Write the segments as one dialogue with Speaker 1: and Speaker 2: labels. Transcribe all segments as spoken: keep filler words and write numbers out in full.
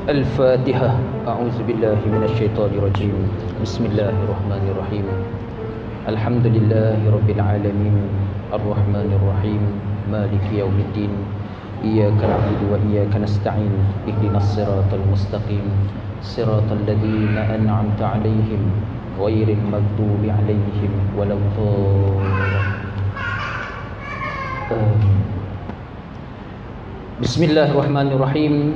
Speaker 1: Al-Fatihah. A'udzubillahi minasyaitonirrajim. Bismillahirrahmanirrahim. Alhamdulillahi rabbil alamin. Ar-Rahmanirrahim. Maliki yaumiddin. Iyyaka na'budu wa iyyaka nasta'in. Ihdinas siratal mustaqim. Siratal ladzina an'amta 'alaihim ghairil maghdubi 'alaihim waladdallin. Bismillahirrahmanirrahim.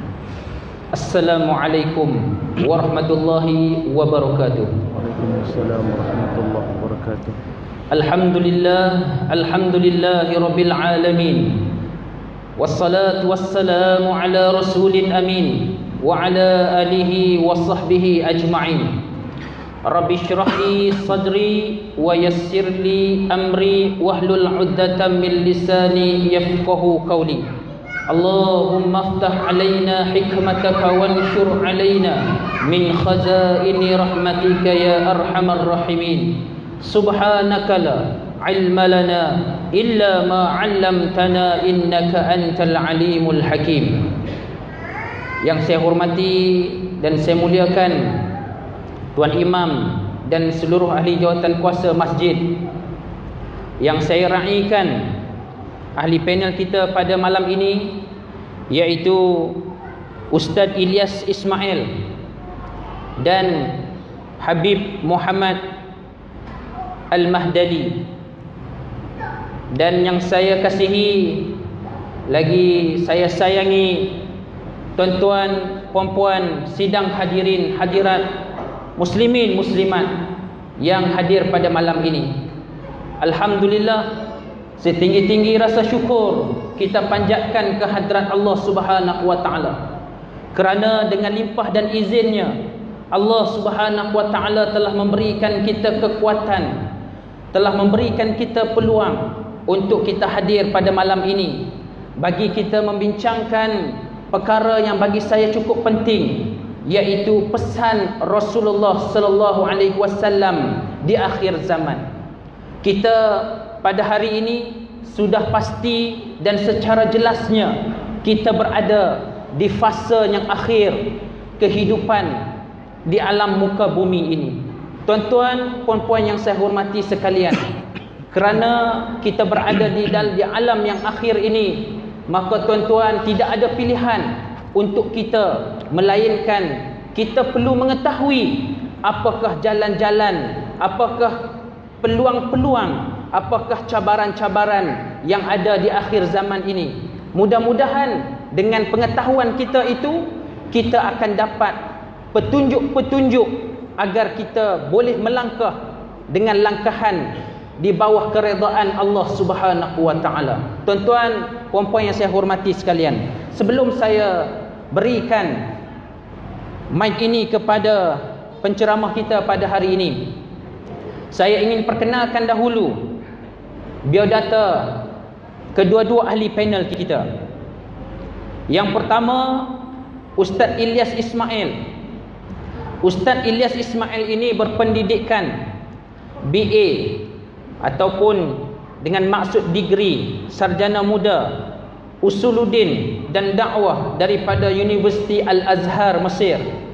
Speaker 1: Assalamualaikum warahmatullahi wabarakatuh.
Speaker 2: Waalaikumsalam warahmatullahi wabarakatuh.
Speaker 1: Alhamdulillah, alhamdulillahi rabbil alamin. Wassalatu wassalamu ala rasulin amin wa ala alihi wa sahbihi ajma'in. Rabbi shrah li sadri wa yassir li amri wahlul 'uqdatam min lisani yafqahu qawli. Allahumma aftah alaina hikmataka wanshur alaina min khazaini rahmatika ya arhamar rahimin. Subhanaka la ilma lana illa ma 'allamtana innaka antal alimul hakim. Yang saya hormati dan saya muliakan Tuan Imam dan seluruh ahli jawatan kuasa masjid, yang saya raikan ahli panel kita pada malam ini, iaitu Ustaz Ilyas Ismail dan Habib Muhammad Al-Mahdali, dan yang saya kasihi lagi saya sayangi tuan-tuan, puan-puan, sidang hadirin hadirat, muslimin muslimat yang hadir pada malam ini. Alhamdulillah, setinggi-tinggi rasa syukur kita panjatkan ke hadrat Allah Subhanahu wa taala, kerana dengan limpah dan izinnya Allah Subhanahu wa taala telah memberikan kita kekuatan, telah memberikan kita peluang untuk kita hadir pada malam ini bagi kita membincangkan perkara yang bagi saya cukup penting, iaitu pesan Rasulullah sallallahu alaihi wasallam di akhir zaman. Kita pada hari ini sudah pasti dan secara jelasnya kita berada di fasa yang akhir kehidupan di alam muka bumi ini. Tuan-tuan, puan-puan yang saya hormati sekalian, kerana kita berada di dalam di alam yang akhir ini, maka tuan-tuan tidak ada pilihan untuk kita melainkan kita perlu mengetahui apakah jalan-jalan, apakah peluang-peluang, apakah cabaran-cabaran yang ada di akhir zaman ini. Mudah-mudahan dengan pengetahuan kita itu, kita akan dapat petunjuk-petunjuk agar kita boleh melangkah dengan langkahan di bawah keredaan Allah Subhanahu wa taala. Tuan-tuan, puan-puan yang saya hormati sekalian, sebelum saya berikan mic ini kepada penceramah kita pada hari ini, saya ingin perkenalkan dahulu biodata kedua-dua ahli panel kita. Yang pertama, Ustaz Ilyas Ismail. Ustaz Ilyas Ismail ini berpendidikan B A ataupun dengan maksud degree sarjana muda Usuluddin dan dakwah daripada Universiti Al-Azhar Mesir.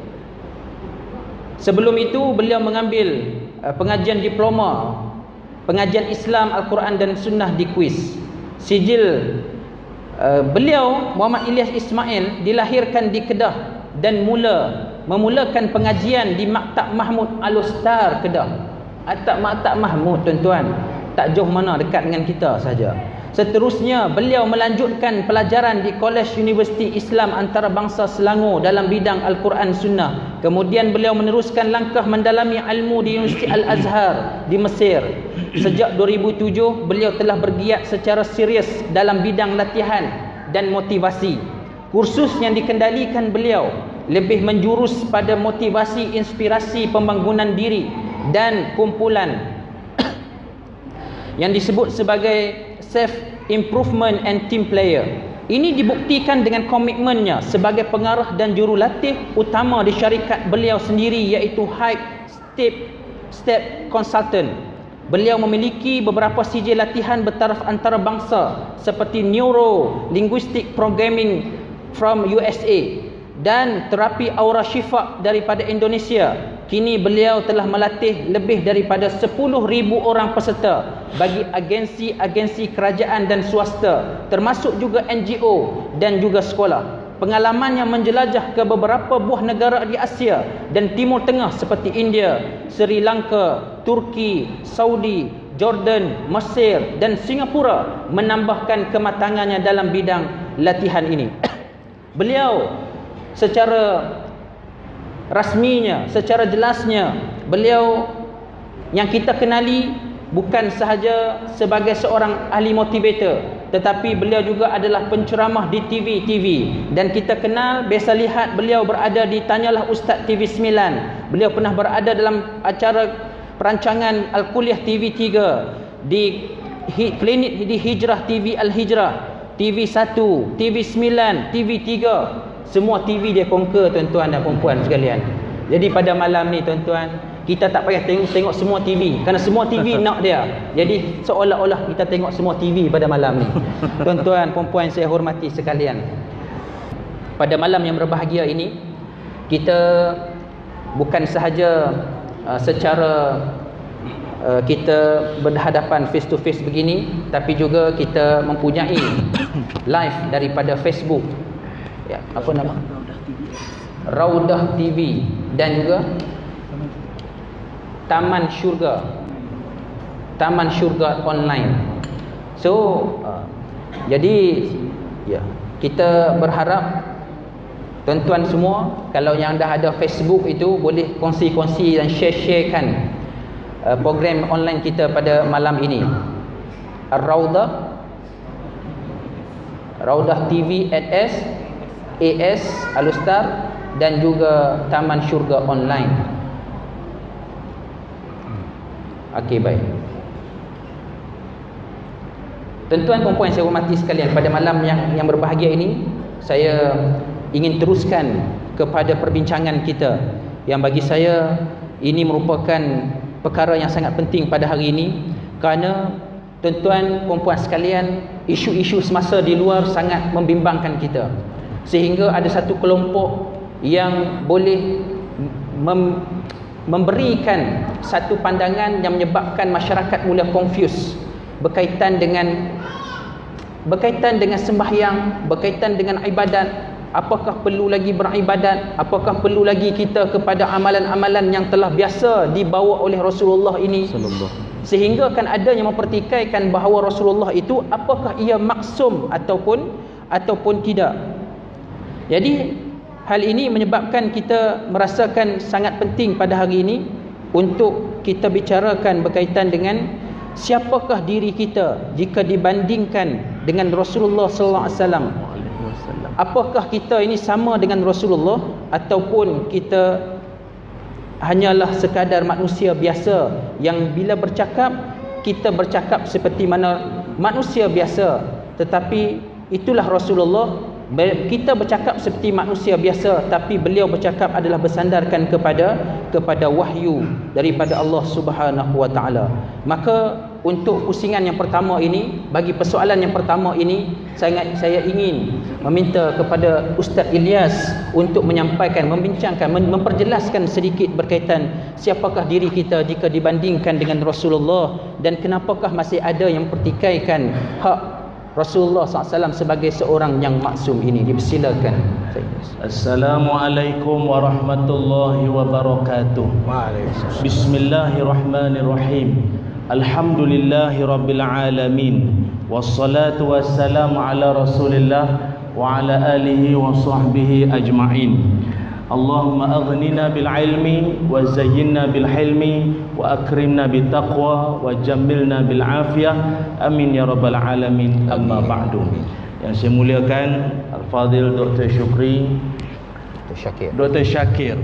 Speaker 1: Sebelum itu beliau mengambil pengajian diploma pengajian Islam, Al-Quran dan Sunnah di Kuis. Sijil uh, beliau Muhammad Ilyas Ismail dilahirkan di Kedah dan mula memulakan pengajian di Maktab Mahmud Al-Ustar Kedah. Atap Maktab Mahmud, tuan-tuan, tak jauh mana, dekat dengan kita saja. Seterusnya beliau melanjutkan pelajaran di Kolej Universiti Islam Antarabangsa Selangor dalam bidang Al-Quran Sunnah. Kemudian beliau meneruskan langkah mendalami ilmu di Universiti Al-Azhar di Mesir. Sejak dua ribu tujuh beliau telah bergiat secara serius dalam bidang latihan dan motivasi. Kursus yang dikendalikan beliau lebih menjurus pada motivasi, inspirasi, pembangunan diri dan kumpulan yang disebut sebagai self improvement and team player. Ini dibuktikan dengan komitmennya sebagai pengarah dan jurulatih utama di syarikat beliau sendiri, iaitu Hype Step Step Consultant. Beliau memiliki beberapa sijil latihan bertaraf antarabangsa seperti Neuro Linguistic Programming from U S A, dan terapi aura syifa daripada Indonesia. Kini beliau telah melatih lebih daripada sepuluh ribu orang peserta bagi agensi-agensi kerajaan dan swasta, termasuk juga N G O dan juga sekolah. Pengalamannya menjelajah ke beberapa buah negara di Asia dan Timur Tengah seperti India, Sri Lanka, Turki, Saudi, Jordan, Mesir dan Singapura menambahkan kematangannya dalam bidang latihan ini. Beliau secara rasminya, secara jelasnya, beliau yang kita kenali bukan sahaja sebagai seorang ahli motivator, tetapi beliau juga adalah penceramah di T V T V, dan kita kenal, biasa lihat beliau berada di Tanyalah Ustaz T V sembilan. Beliau pernah berada dalam acara perancangan Al-Kuliah T V tiga, di klinik di Hijrah T V Al-Hijrah, T V satu, T V sembilan, T V tiga, semua T V dia conquer tuan-tuan dan puan-puan sekalian. Jadi pada malam ni tuan-tuan, kita tak payah tengok, tengok semua T V, kerana semua T V nak dia. Jadi seolah-olah kita tengok semua T V pada malam ni. Tuan-tuan, puan-puan saya hormati sekalian, pada malam yang berbahagia ini, kita bukan sahaja uh, secara uh, kita berhadapan face to face begini, tapi juga kita mempunyai live daripada Facebook, ya, apa nama, Raudah T V, dan juga Taman Syurga, Taman Syurga online. So uh, jadi ya, kita berharap tuan-tuan semua, kalau yang dah ada Facebook itu, boleh kongsi-kongsi dan share-sharekan uh, program online kita pada malam ini. Ar-Raudah, Raudah T V at S, A S Al-Ustaz, dan juga Taman Syurga online. Okey, baik. Tuan-tuan dan puan-puan saya hormati sekalian, pada malam yang yang berbahagia ini, saya ingin teruskan kepada perbincangan kita yang bagi saya ini merupakan perkara yang sangat penting pada hari ini, kerana tuan-tuan dan puan sekalian, isu-isu semasa di luar sangat membimbangkan kita, sehingga ada satu kelompok yang boleh mem memberikan satu pandangan yang menyebabkan masyarakat mula confuse berkaitan dengan berkaitan dengan sembahyang, berkaitan dengan ibadat. Apakah perlu lagi beribadat? Apakah perlu lagi kita kepada amalan-amalan yang telah biasa dibawa oleh Rasulullah ini? Sehingga kan ada yang mempertikaikan bahawa Rasulullah itu, apakah ia maksum ataupun ataupun tidak. Jadi hal ini menyebabkan kita merasakan sangat penting pada hari ini untuk kita bicarakan berkaitan dengan siapakah diri kita jika dibandingkan dengan Rasulullah sallallahu alaihi wasallam. Apakah kita ini sama dengan Rasulullah, ataupun kita hanyalah sekadar manusia biasa yang bila bercakap, kita bercakap seperti mana manusia biasa, tetapi itulah Rasulullah. Kita bercakap seperti manusia biasa, tapi beliau bercakap adalah bersandarkan kepada kepada wahyu daripada Allah Subhanahu wa taala. Maka untuk pusingan yang pertama ini, bagi persoalan yang pertama ini, sangat saya ingin meminta kepada Ustaz Ilyas untuk menyampaikan, membincangkan, memperjelaskan sedikit berkaitan siapakah diri kita jika dibandingkan dengan Rasulullah, dan kenapakah masih ada yang pertikaikan hak Rasulullah sallallahu alaihi wasallam sebagai seorang yang maksum ini. Dipersilakan.
Speaker 2: Assalamualaikum warahmatullahi wabarakatuh. Waalaikumsalam. Bismillahirrahmanirrahim. Alhamdulillahi rabbil alamin. Wassalatu wassalamu ala Rasulillah wa ala alihi wa sahbihi ajma'in. Allahumma aghnina bil ilmi wa zayyinna bil hilmi wa akrimna bit taqwa wa jammilna bil afiyah, amin ya rabbal alamin. Amma ba'du. Yang saya muliakan Al-Fadhil Doktor Syukri, Doktor Syakir, Doktor Syakir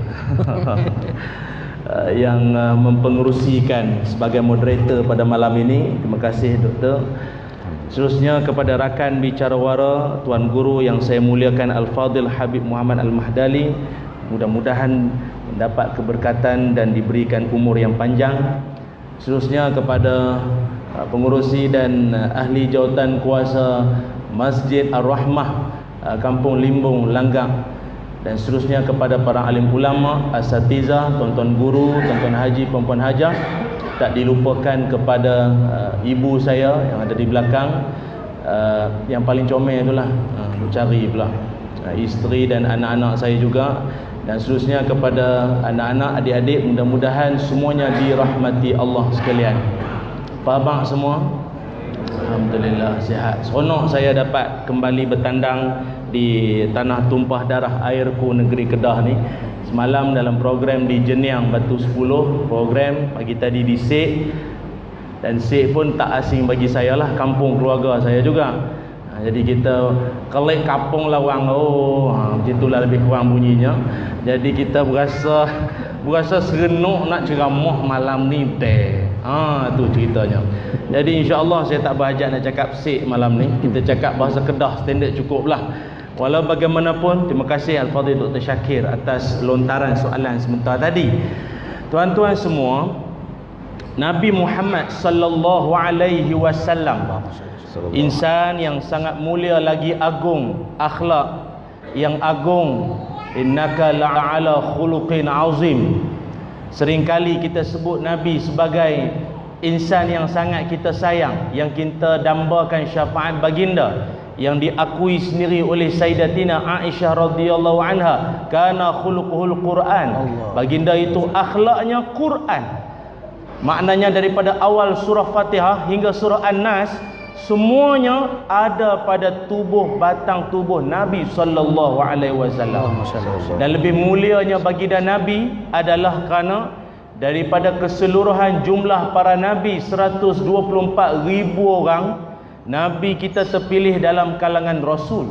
Speaker 2: yang mempengerusikan sebagai moderator pada malam ini. Terima kasih Doktor. Seterusnya kepada rakan bicarawara, Tuan Guru yang saya muliakan Al-Fadhil Habib Muhammad Al-Mahdali, mudah-mudahan mendapat keberkatan dan diberikan umur yang panjang. Seterusnya kepada uh, pengurusi dan uh, ahli jawatan kuasa Masjid Ar-Rahmah, uh, Kampung Limbung, Langgang, dan seterusnya kepada para alim ulama, asatizah, tuan-tuan guru, tuan-tuan haji, puan-puan hajah. Tak dilupakan kepada uh, ibu saya yang ada di belakang, uh, yang paling comel itulah, uh, cari pula, uh, isteri dan anak-anak saya juga, dan seterusnya kepada anak-anak, adik-adik, mudah-mudahan semuanya dirahmati Allah sekalian. Apa abang semua? Alhamdulillah sihat. Seronok saya dapat kembali bertandang di tanah tumpah darah airku negeri Kedah ni. Semalam dalam program di Jeniang Batu sepuluh, program pagi tadi di Sek, dan Sek pun tak asing bagi saya lah, kampung keluarga saya juga. Ha, jadi kita kelek kampung lawang, oh ha, macam itulah lebih kurang bunyinya. Jadi kita berasa berasa serenuk nak ceramah malam ni teh. Ha, tu ceritanya. Jadi insya-Allah saya tak berhajat nak cakap Sek malam ni. Kita cakap bahasa Kedah standard cukup lah. Walau bagaimanapun, terima kasih Al-Fadhil Doktor Syakir atas lontaran soalan sebentar tadi. Tuan-tuan semua, Nabi Muhammad sallallahu alaihi wasallam, insan yang sangat mulia lagi agung akhlak, yang agung, innaka la'ala khuluqin azim. Seringkali kita sebut Nabi sebagai insan yang sangat kita sayang, yang kita dambakan syafaat baginda, yang diakui sendiri oleh Sayyidatina Aisyah radhiyallahu anha, kana khuluquhul Quran. Baginda itu akhlaknya Quran. Maknanya daripada awal surah Fatihah hingga surah An-Nas, semuanya ada pada tubuh, batang tubuh Nabi sallallahu alaihi wasallam. Dan lebih mulianya baginda Nabi adalah kerana daripada keseluruhan jumlah para nabi seratus dua puluh empat ribu orang, Nabi kita terpilih dalam kalangan Rasul.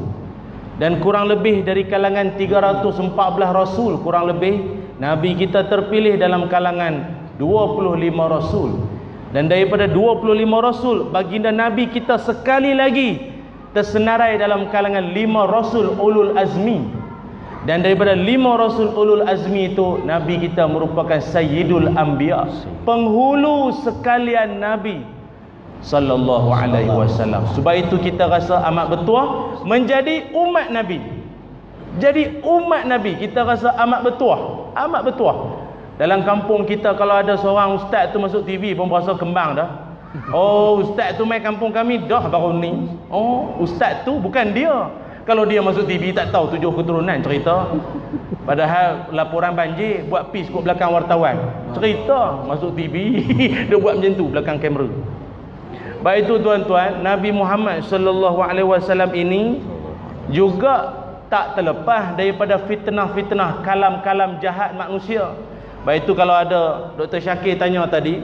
Speaker 2: Dan kurang lebih dari kalangan tiga ratus empat belas Rasul, kurang lebih Nabi kita terpilih dalam kalangan dua puluh lima Rasul. Dan daripada dua puluh lima Rasul, baginda Nabi kita sekali lagi tersenarai dalam kalangan lima Rasul Ulul Azmi. Dan daripada lima Rasul Ulul Azmi itu, Nabi kita merupakan Sayyidul Anbiya, penghulu sekalian Nabi sallallahu alaihi wasallam. Sebab itu kita rasa amat bertuah menjadi umat Nabi. Jadi umat Nabi kita rasa amat bertuah, amat bertuah. Dalam kampung kita kalau ada seorang ustaz tu masuk T V pun berasa kembang dah. Oh, ustaz tu main kampung kami dah baru ni. Oh, ustaz tu bukan dia. Kalau dia masuk T V tak tahu tujuh keturunan cerita. Padahal laporan banjir buat pis kat belakang wartawan. Cerita masuk T V dia buat macam tu belakang kamera. Baik itu tuan-tuan, Nabi Muhammad sallallahu alaihi wasallam ini juga tak terlepas daripada fitnah-fitnah kalam-kalam jahat manusia. Baik itu kalau ada Doktor Syakir tanya tadi,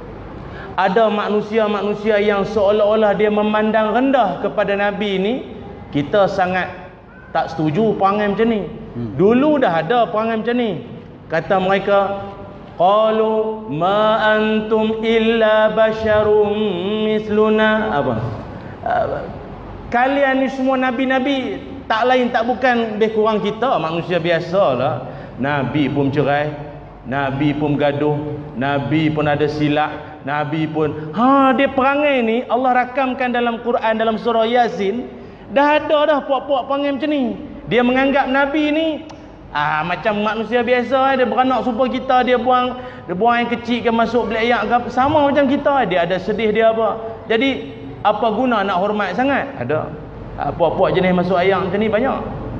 Speaker 2: ada manusia-manusia yang seolah-olah dia memandang rendah kepada Nabi ini, kita sangat tak setuju perangai macam ni. Dulu dah ada perangai macam ni. Kata mereka, qalu ma antum illa basyarum misluna. Apa? Kalian ni semua nabi-nabi, tak lain tak bukan lebih kurang kita, manusia biasalah. Nabi pun cerai, Nabi pun gaduh, Nabi pun ada silap, Nabi pun ha dia perangai ni Allah rakamkan dalam Quran dalam surah Yasin. Dah ada dah puak-puak perangai macam ni. Dia menganggap Nabi ni ah macam manusia biasa, dia beranak supaya kita, dia buang dia buang yang kecil ke masuk bilik ayak ke, sama macam kita. Dia ada sedih dia apa. Jadi apa guna nak hormat sangat? Ada. Puak-puak jenis masuk ayak macam ni banyak.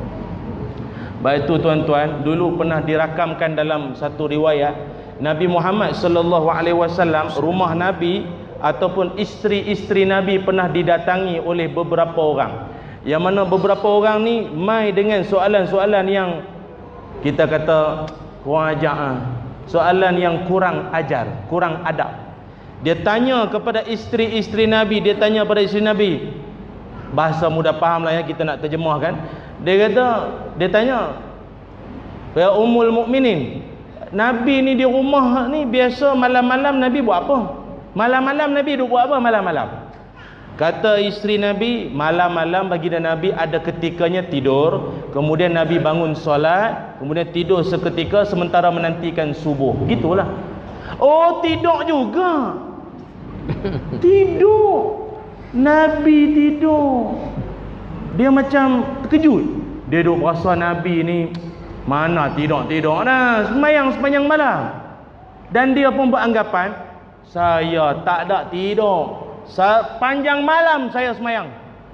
Speaker 2: Baik itu tuan-tuan, dulu pernah dirakamkan dalam satu riwayat, Nabi Muhammad sallallahu alaihi wasallam, rumah Nabi ataupun isteri-isteri Nabi pernah didatangi oleh beberapa orang. Yang mana beberapa orang ni mai dengan soalan-soalan yang kita kata kurang ajar, ha? Soalan yang kurang ajar, kurang adab. Dia tanya kepada isteri-isteri Nabi, dia tanya pada isteri Nabi, bahasa mudah faham lah ya, kita nak terjemahkan. Dia kata, dia tanya, ya Ummul Mukminin, Nabi ni di rumah ni biasa malam-malam Nabi buat apa? Malam-malam Nabi duk buat apa malam-malam? Kata isteri Nabi, malam-malam baginda Nabi ada ketikanya tidur, kemudian Nabi bangun solat, kemudian tidur seketika sementara menantikan subuh. Gitulah. Oh, tidur juga. Tidur. Nabi tidur. Dia macam terkejut. Dia duk rasa Nabi ni Mana tidur-tidur dah, semayang sepanjang malam. Dan dia pun beranggapan, saya tak ada tidur, sepanjang malam saya semayang.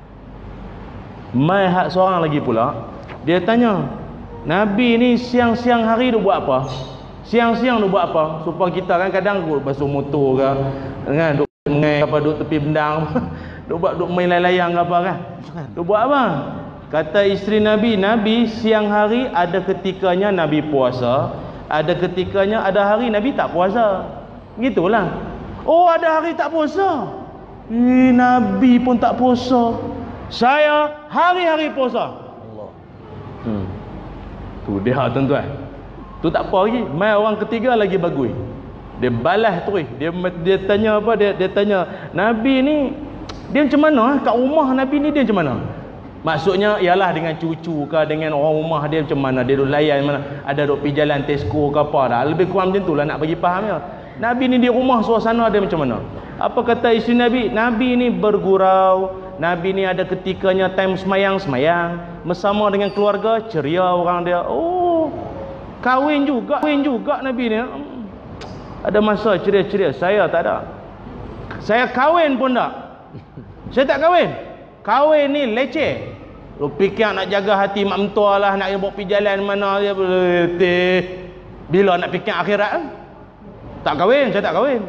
Speaker 2: Mai hak seorang lagi pula, dia tanya, Nabi ni siang-siang hari dia buat apa? Siang-siang dia buat apa? Supaya kita kan kadang duk basuh motor ke, kan, duk mengai apa, duk tepi bendang, duk buat duk main layang apa kan. Duk buat apa? Kata isteri Nabi, Nabi siang hari ada ketikanya Nabi puasa, ada ketikanya ada hari Nabi tak puasa. Gitulah. Oh, ada hari tak puasa. Eh, Nabi pun tak puasa. Saya hari-hari puasa. Allah. Hmm. Tu dia tuan-tuan. Tu tak apa lagi. Mai orang ketiga lagi bagus. Dia balas terus. Dia dia tanya apa? Dia dia tanya, Nabi ni dia macam mana? Kat rumah Nabi ni dia macam mana? Maksudnya ialah dengan cucu ke, dengan orang rumah dia macam mana, dia duk layan mana, ada duk pergi jalan Tesco ke apa dah. Lebih kurang macam tu lah nak bagi faham ya. Nabi ni di rumah suasana dia macam mana? Apa kata isteri Nabi? Nabi ni bergurau, Nabi ni ada ketikanya time semayang-semayang, bersama dengan keluarga, ceria orang dia. Oh, kahwin juga, kahwin juga Nabi ni. Ada masa ceria-ceria, saya tak ada. Saya kahwin pun tak. Saya tak kahwin. Kahwin ni leceh. Lu fikir nak jaga hati mak mentua lah, nak bawa pergi jalan mana dia boleh. Bila nak fikir akhirat? Tak kahwin, saya tak kahwin.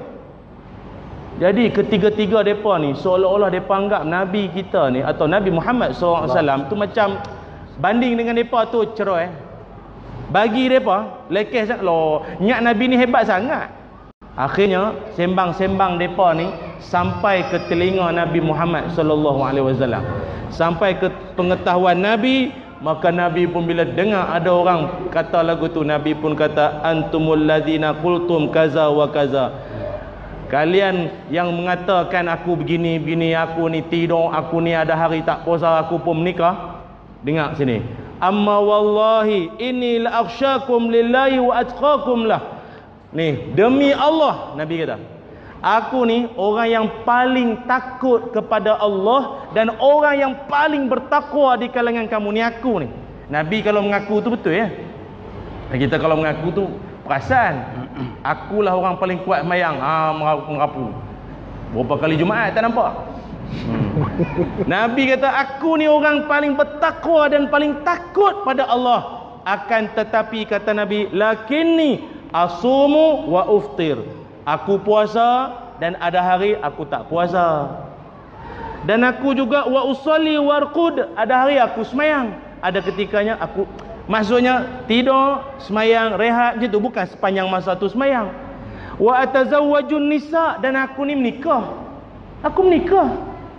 Speaker 2: Jadi ketiga-tiga mereka ni seolah-olah mereka anggap Nabi kita ni atau Nabi Muhammad sallallahu alaihi wasallam tu macam banding dengan mereka tu cerai. Bagi mereka lekeh sangat loh. Nyak Nabi ni hebat sangat. Akhirnya sembang-sembang mereka ni sampai ke telinga Nabi Muhammad sallallahu alaihi wasallam, sampai ke pengetahuan Nabi. Maka Nabi pun bila dengar ada orang kata lagu tu, Nabi pun kata, antumul ladzina qultum kaza wa kaza. Kalian yang mengatakan aku begini begini, aku ni tidur, aku ni ada hari tak puasa, aku pun menikah. Dengar sini, amma wallahi inni la akhsyakum lillahi wa atqakum lah. Ni demi Allah, Nabi kata, aku ni orang yang paling takut kepada Allah dan orang yang paling bertakwa di kalangan kamu ni, aku ni. Nabi kalau mengaku tu betul ya. Kita kalau mengaku tu perasaan, akulah orang paling kuat mayang, ha, merapu. Berapa kali Jumaat tak nampak. Hmm. Nabi kata aku ni orang paling bertakwa dan paling takut pada Allah. Akan tetapi kata Nabi, lakinni asumu wa uftir. Aku puasa dan ada hari aku tak puasa. Dan aku juga wa usalli warqud, ada hari aku semayang, ada ketikanya aku, maksudnya tidur, semayang, rehat je tu, bukan sepanjang masa tu semayang. Wa atazawwajun nisa, dan aku ni menikah. Aku menikah.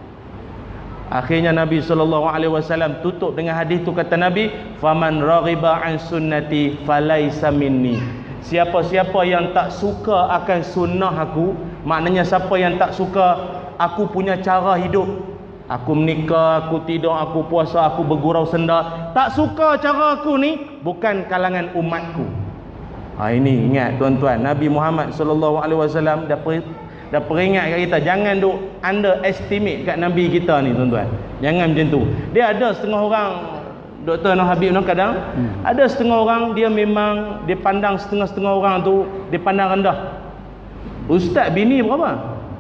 Speaker 2: Akhirnya Nabi sallallahu alaihi wasallam tutup dengan hadis tu, kata Nabi, faman raghiba an sunnati falaisa minni. Siapa-siapa yang tak suka akan sunnah aku, maknanya siapa yang tak suka aku punya cara hidup, aku menikah, aku tidur, aku puasa, aku bergurau senda, tak suka cara aku ni, bukan kalangan umatku. Ha, ini ingat tuan-tuan, Nabi Muhammad sallallahu alaihi wasallam dah per, dah peringat kat kita, jangan duk underestimate kat Nabi kita ni tuan-tuan. Jangan macam tu. Dia ada setengah orang, Doktor Noh Habib Noh kadang hmm. ada setengah orang dia memang dia pandang setengah-setengah orang tu dia pandang rendah. Ustaz bini berapa?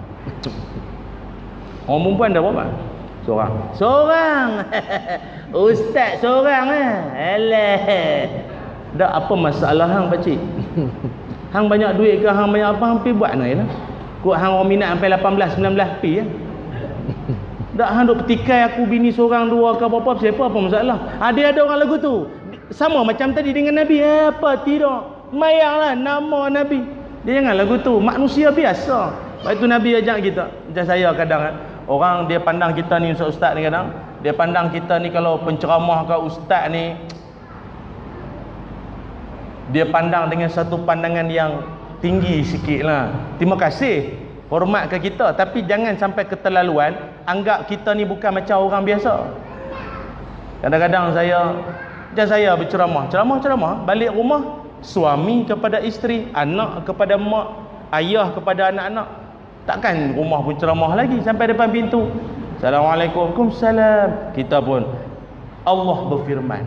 Speaker 2: Orang perempuan dah berapa? Seorang. Seorang. Ustaz seorang eh. Alah. Dah apa masalah hang pakcik? Hang banyak duit ke hang banyak apa hang pi buat nah ya. Kok hang orang minat sampai lapan belas sembilan belas pi ya. Tak hang duk petikai aku bini seorang dua ke apa-apa, siapa apa masalah. Ha, dia ada orang lagu tu. Sama macam tadi dengan Nabi. Eh, apa tidak? Mayanglah nama Nabi. Dia jangan lagu tu. Manusia biasa. Lepas tu Nabi ajak kita. Macam saya kadang orang dia pandang kita ni ustaz-ustaz ni kadang. Dia pandang kita ni kalau penceramah ke ustaz ni, dia pandang dengan satu pandangan yang tinggi sikit lah. Terima kasih, hormat ke kita, tapi jangan sampai keterlaluan anggap kita ni bukan macam orang biasa. Kadang-kadang saya macam saya berceramah, ceramah-ceramah balik rumah, suami kepada isteri, anak kepada mak, ayah kepada anak-anak. Takkan rumah pun ceramah lagi sampai depan pintu. Assalamualaikum. Waalaikumsalam. Kita pun Allah berfirman.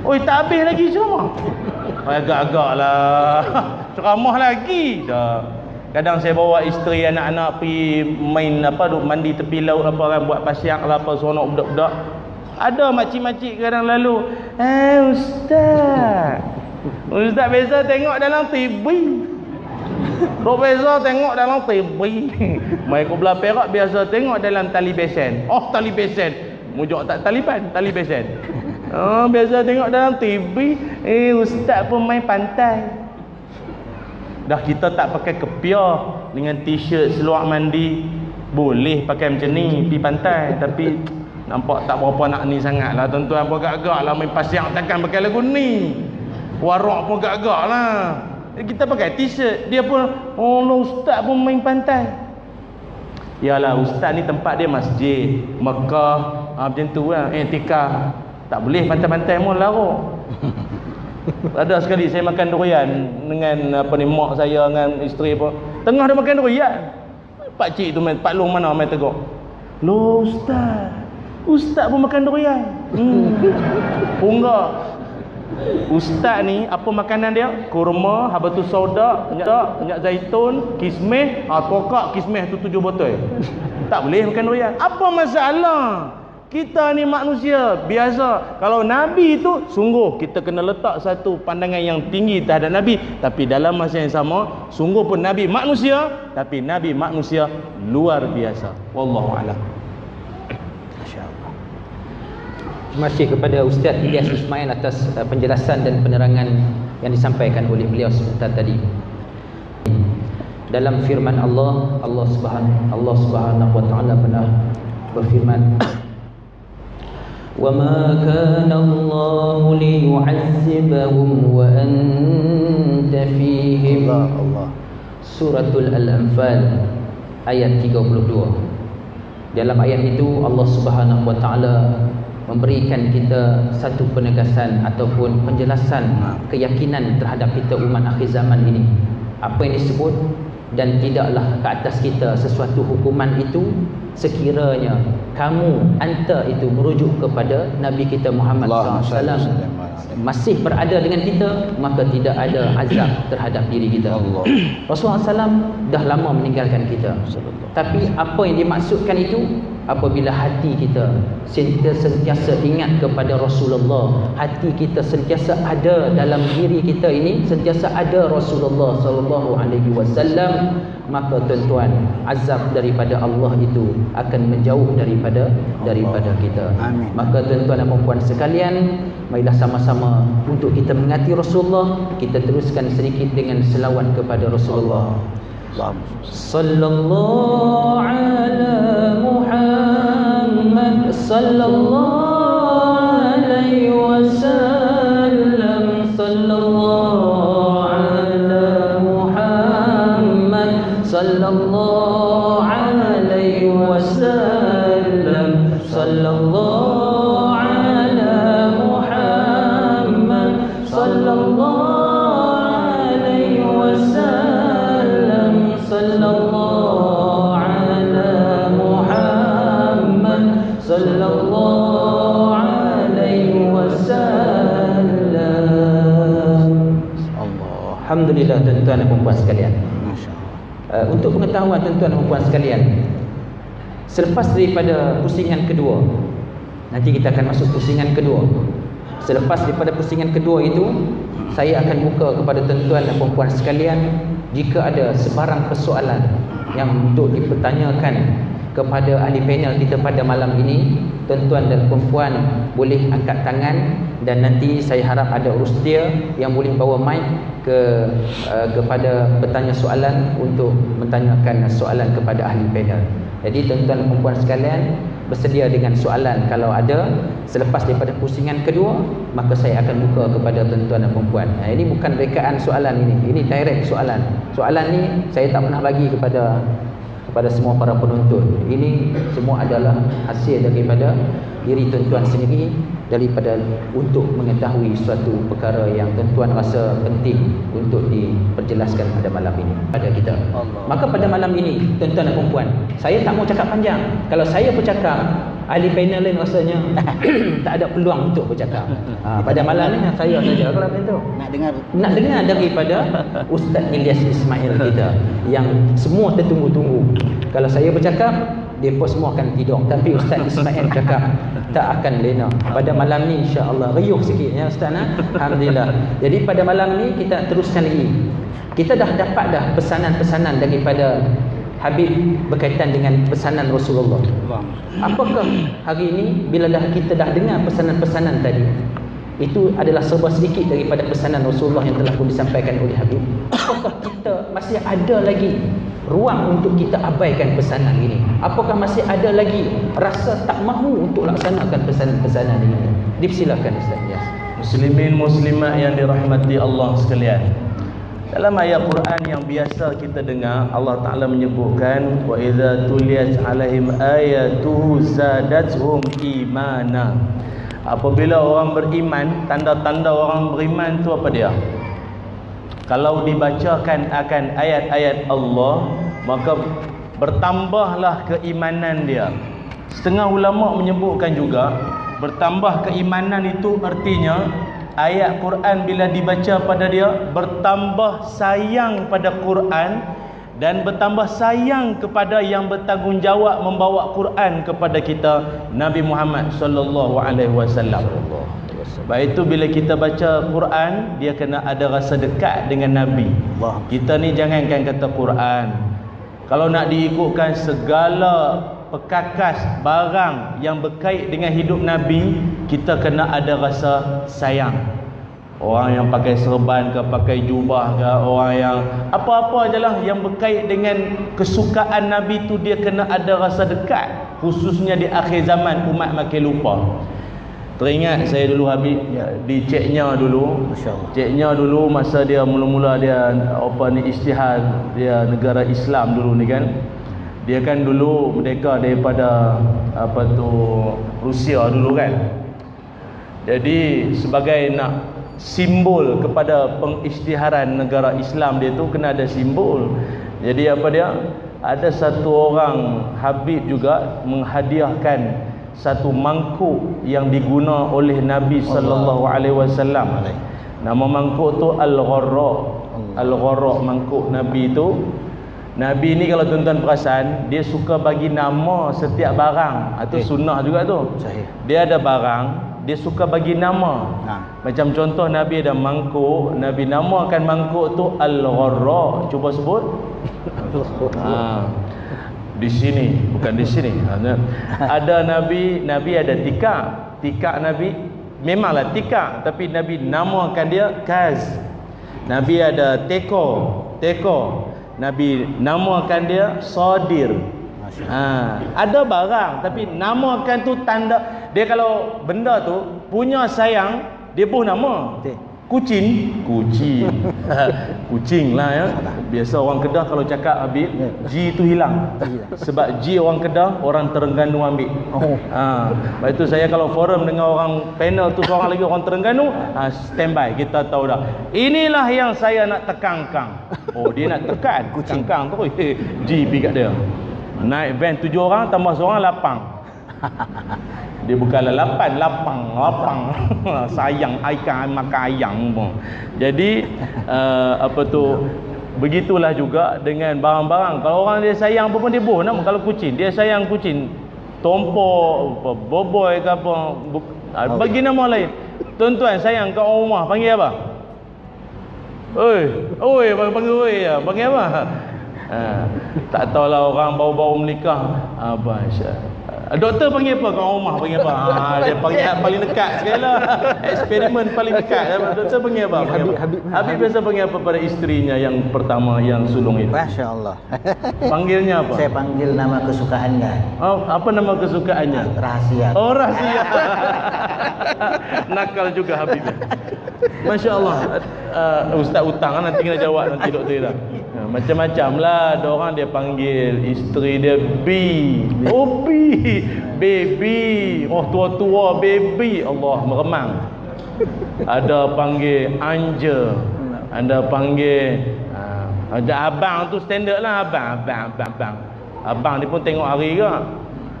Speaker 2: Oi, tak habis lagi ceramah. Agak-agak lah. Ceramah lagi. Dah. Kadang saya bawa isteri anak-anak pergi main apa duk mandi tepi laut apa kan, buat pasiak lah apa, seronok budak-budak. Ada makcik-makcik kadang lalu, "Eh ustaz. Ustaz biasa tengok dalam T V. Dok biasa tengok dalam T V. Mai ku belah Perak biasa tengok dalam tali besen." Oh, tali besen. Mujuk tak Taliban, tali besen. Oh, biasa tengok dalam T V. Eh, ustaz pun main pantai. Dah kita tak pakai kepiah dengan t-shirt seluar mandi, boleh pakai macam ni pergi pantai, tapi nampak tak berapa nak ni sangat lah tuan-tuan. Pun agak-agak lah main pasiang, takkan pakai lagu ni. Warak pun agak-agak lah. Kita pakai t-shirt, dia pun, oh ustaz pun main pantai. Yalah, ustaz ni tempat dia masjid, Mekah, ha, macam tu lah, eh tikar. Tak boleh pantai-pantai pun larut. Ada sekali saya makan durian dengan apa ni, mak saya dengan isteri pun. Tengah dia makan durian, pak cik tu main, Pak Long mana main tegur. Loh ustaz, ustaz pun makan durian. Hmm. Punggak. Ustaz ni apa makanan dia? Kurma, habatus sauda, minyak, minyak zaitun, kismis, ha tokak kismis tu tujuh botol. Tak boleh makan durian. Apa masalah? Kita ni manusia biasa. Kalau Nabi tu sungguh kita kena letak satu pandangan yang tinggi terhadap Nabi, tapi dalam masa yang sama sungguh pun Nabi manusia, tapi Nabi manusia luar biasa. Wallahu a'lam.
Speaker 1: Masya-Allah. Terima kasih kepada Ustaz Ilyas Ismail atas uh, penjelasan dan penerangan yang disampaikan oleh beliau sebentar tadi. Dalam firman Allah, Allah Subhanahu Allah Subhanahu wa taala pernah berfirman, وَمَا كَانَ اللَّهُ لِيُعَذِّبَهُمْ وَأَنْتَ فِيهِمْ. Suratul Al-Anfal ayat tiga puluh dua. Dalam ayat itu Allah Subhanahu wa taala memberikan kita satu penegasan ataupun penjelasan keyakinan terhadap kita umat akhir zaman ini. Apa yang disebut, dan tidaklah ke atas kita sesuatu hukuman itu sekiranya kamu anta itu merujuk kepada Nabi kita Muhammad sallallahu alaihi wasallam masih berada dengan kita, maka tidak ada azab terhadap diri kita. Allah. Rasulullah sallallahu alaihi wasallam dah lama meninggalkan kita. Tapi apa yang dimaksudkan itu, apabila hati kita sentiasa ingat kepada Rasulullah, hati kita sentiasa ada dalam diri kita ini, sentiasa ada Rasulullah sallallahu alaihi wasallam, maka tuan-tuan, azab daripada Allah itu akan menjauh daripada daripada kita. Amin. Maka tuan-tuan dan puan-puan sekalian, marilah sama-sama untuk kita mengingati Rasulullah, kita teruskan sedikit dengan selawat kepada Rasulullah. Sallallahu ala Muhammad sallallahu alaihi wasallam. Sallallahu ala Muhammad sallallahu alaihi wasallam. Sallallahu ala Muhammad sallallahu alaihi wasallam. Sallallahu ala Muhammad sallallahu alaihi wasallam. Allah. Alhamdulillah tuan-tuan dan puan-puan sekalian. Uh, untuk pengetahuan tuan-tuan dan puan sekalian, selepas daripada pusingan kedua, nanti kita akan masuk pusingan kedua. Selepas daripada pusingan kedua itu, saya akan buka kepada tuan-tuan dan puan sekalian, jika ada sebarang persoalan yang untuk dipertanyakan kepada ahli panel kita pada malam ini, tuan-tuan dan puan boleh angkat tangan, dan nanti saya harap ada urustia yang boleh bawa mic ke uh, kepada bertanya soalan untuk mentanyakan soalan kepada ahli panel. Jadi tuan-tuan dan puan sekalian bersedia dengan soalan kalau ada selepas daripada pusingan kedua, maka saya akan buka kepada tuan-tuan dan puan. Nah, ini bukan rekaan soalan ini, ini direct soalan. Soalan ni saya tak pernah bagi kepada kepada semua para penonton. Ini semua adalah hasil daripada diri tuan-tuan sendiri, daripada untuk mengetahui suatu perkara yang tuan-tuan rasa penting untuk diperjelaskan pada malam ini pada kita. Allah. Maka pada malam ini tuan-tuan dan puan, saya tak mau cakap panjang. Kalau saya bercakap, ahli panel lain rasanya tak ada peluang untuk bercakap. Ha, pada malam ni saya saja kalau macam tu.
Speaker 3: Nak dengar
Speaker 1: Nak dengar daripada Ustaz Ilyas Ismail kita yang semua tertunggu-tunggu. Kalau saya bercakap, mereka semua akan tidur. Tapi Ustaz Ismail cakap tak akan lena. Pada malam ni insya-Allah riuh sikit ya Ustaz. Alhamdulillah. Jadi pada malam ni kita teruskan lagi. Kita dah dapat dah pesanan-pesanan daripada Habib berkaitan dengan pesanan Rasulullah. Apakah hari ini bila dah kita dah dengar pesanan-pesanan tadi, itu adalah serba sedikit daripada pesanan Rasulullah yang telah pun disampaikan oleh Habib. Apakah kita masih ada lagi ruang untuk kita abaikan pesanan ini? Apakah masih ada lagi rasa tak mahu untuk laksanakan pesanan-pesanan ini? Dipersilakan Ustaz. Ya.
Speaker 2: Muslimin muslimat yang dirahmati Allah sekalian. Dalam ayat Quran yang biasa kita dengar, Allah Ta'ala menyebutkan wa idza tuliyat alaihim ayatuhu zadatuhum imana. Apabila orang beriman, tanda-tanda orang beriman tu apa dia? Kalau dibacakan akan ayat-ayat Allah, maka bertambahlah keimanan dia. Setengah ulama menyebutkan juga bertambah keimanan itu artinya ayat Quran bila dibaca pada dia bertambah sayang pada Quran dan bertambah sayang kepada yang bertanggungjawab membawa Quran kepada kita, Nabi Muhammad sallallahu alaihi wasallam. Sebab itu bila kita baca Quran, dia kena ada rasa dekat dengan Nabi. Kita ni jangankan kata Quran, kalau nak diikutkan segala pekakas barang yang berkait dengan hidup Nabi, kita kena ada rasa sayang. Orang yang pakai serban ke, pakai jubah ke, orang yang apa-apa ajalah yang berkait dengan kesukaan Nabi tu, dia kena ada rasa dekat. Khususnya di akhir zaman umat makin lupa. Teringat saya dulu Habib ya, di Ceknya dulu, Ceknya dulu masa dia mula-mula dia apa ni ijtihad, dia negara Islam dulu ni kan. Dia kan dulu merdeka daripada apa tu Rusia dulu kan. Jadi sebagai nak simbol kepada pengisytiharan negara Islam dia tu kena ada simbol. Jadi apa dia? Ada satu orang Habib juga menghadiahkan satu mangkuk yang diguna oleh Nabi sallallahu alaihi wasallam. Nama mangkuk tu Al-Gharra. Al-Gharra mangkuk Nabi tu. Nabi ni kalau tuan-tuan perasan, dia suka bagi nama setiap barang. Itu sunnah juga tu. Sahih. Dia ada barang, dia suka bagi nama. Ha. Macam contoh Nabi ada mangkuk, Nabi namakan mangkuk tu Al-Gharra. Cuba sebut. Ha. Di sini, bukan di sini. Ada Nabi, Nabi ada tikar. Tikar Nabi memanglah tikar, tapi Nabi namakan dia Kaz. Nabi ada teko, teko. Nabi namakan dia Sadir. Ha, ada barang tapi namakan tu tanda dia. Kalau benda tu punya sayang, dia pun nama. Kucing, kucing. Kucing lah ya. Biasa orang Kedah kalau cakap Habib, G tu hilang. Sebab G orang Kedah, orang Terengganu ambil. Oh. Ha, sebab itu saya kalau forum dengan orang panel tu seorang lagi orang Terengganu, ha, standby, kita tahu dah. Inilah yang saya nak tekangkan. Oh, dia nak tekan kangkang tu. G pergi kat dia. Naik van tujuh orang tambah seorang lapang. Dia bukanlah lapan, lapang, lapang. Sayang ikan makan ayam pun. Jadi uh, apa tu, begitulah juga dengan barang-barang. Kalau orang dia sayang apa pun dia boh nama. Kalau kucing, dia sayang kucing, tompok, boboy ke apa, bagi nama lain. Tuan-tuan sayang kat orang rumah panggil apa? Oi, oi, panggil oi ya. Panggil apa? Ha, tak tahulah orang baru-baru menikah apa. Doktor panggil apa? Kat rumah panggil apa? Ha, dia panggil paling dekat sekali lah. Eksperimen paling dekat. Doktor panggil apa? Panggil Habib, Habib, Habib biasa panggil apa pada isterinya yang pertama yang sulung itu? Masya Allah. Panggilnya apa?
Speaker 3: Saya panggil nama kesukaannya.
Speaker 2: Oh, apa nama kesukaannya?
Speaker 3: Rahasia.
Speaker 2: Oh, rahasia. Nakal juga Habib. Masya Allah. Uh, Ustaz utang kan nanti kena jawab nanti doktor dah. Macam-macam lah. Ada orang dia panggil isteri dia B. Oh B, baby. Oh tua-tua baby. Allah meremang. Ada panggil Anja. Ada panggil uh, ada abang tu standard lah. Abang, abang, abang, abang. Abang ni pun tengok hari ke.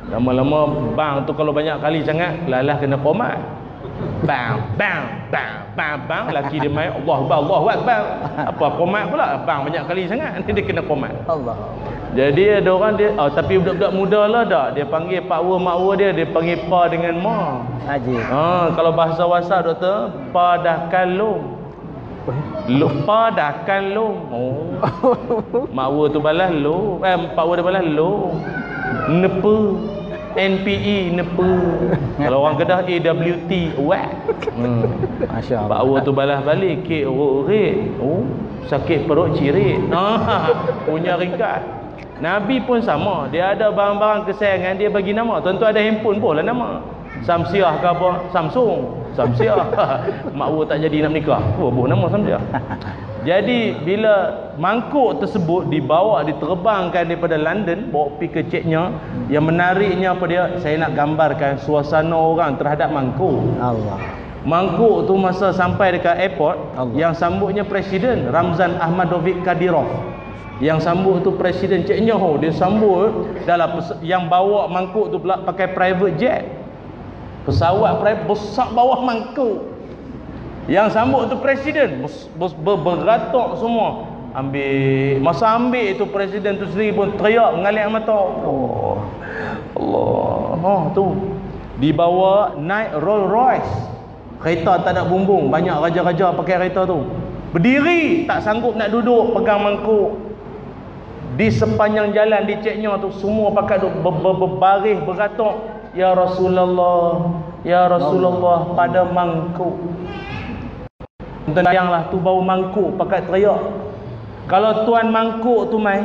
Speaker 2: Lama-lama bang tu kalau banyak kali sangat lalah kena komat. Bang, bang, bang, bang, bang. Laki dia main Allah Akbar, Allah Akbar. Apa komat pula? Bang banyak kali sangat nanti dia kena komat.
Speaker 3: Allah.
Speaker 2: Jadi ada orang dia oh, tapi budak-budak muda lah dak. Dia panggil pak wa mak wa dia, dia panggil pa dengan ma.
Speaker 3: Haji.
Speaker 2: Ha, kalau bahasa wasa doktor, pa dah kalung. Lupa dah kalung. Oh. Mak wa tu balas lo. Eh pak wa dia balas lo. Nepe. N P E nepe. Kalau orang Kedah A W T whack. Hmm.
Speaker 3: Masya-Allah.
Speaker 2: Pak wa tu balas balik K O red. Oh, sakit perut cirit. Ha, punya ringkas. Nabi pun sama, dia ada barang-barang kesayangan dia bagi nama. Tentu ada handphone pun lah nama. Samsiah ke apa? Samsung. Samsiah. Mak wa tak jadi nak menikah. Oh, buh nama Samsiah. Jadi bila mangkuk tersebut dibawa diterbangkan daripada London bawa pergi ke Ceknya, yang menariknya apa dia? Saya nak gambarkan suasana orang terhadap mangkuk.
Speaker 3: Allah.
Speaker 2: Mangkuk tu masa sampai dekat airport,
Speaker 3: Allah.
Speaker 2: yang sambutnya Presiden Ramzan Ahmadovic Kadyrov. Yang sambut tu Presiden Cik Nyoh, dia sambut dalam yang bawa mangkuk tu pula pakai private jet. Pesawat private besar bawah mangkuk. Yang sambut tu Presiden beratok semua. Ambil masa ambil itu Presiden tu sendiri pun teriak mengalir mata. Allah. Allah. Oh tu. Dibawa naik Rolls Royce. Kereta tak ada bumbung, banyak raja-raja pakai kereta tu. Berdiri tak sanggup nak duduk pegang mangkuk. Di sepanjang jalan di Ceknya tu semua pakai ber, ber, berbaris beratok, ya Rasulullah, ya Rasulullah pada mangkuk. Bayanglah tu bau mangkuk pakai teriak. Kalau tuan mangkuk tu mai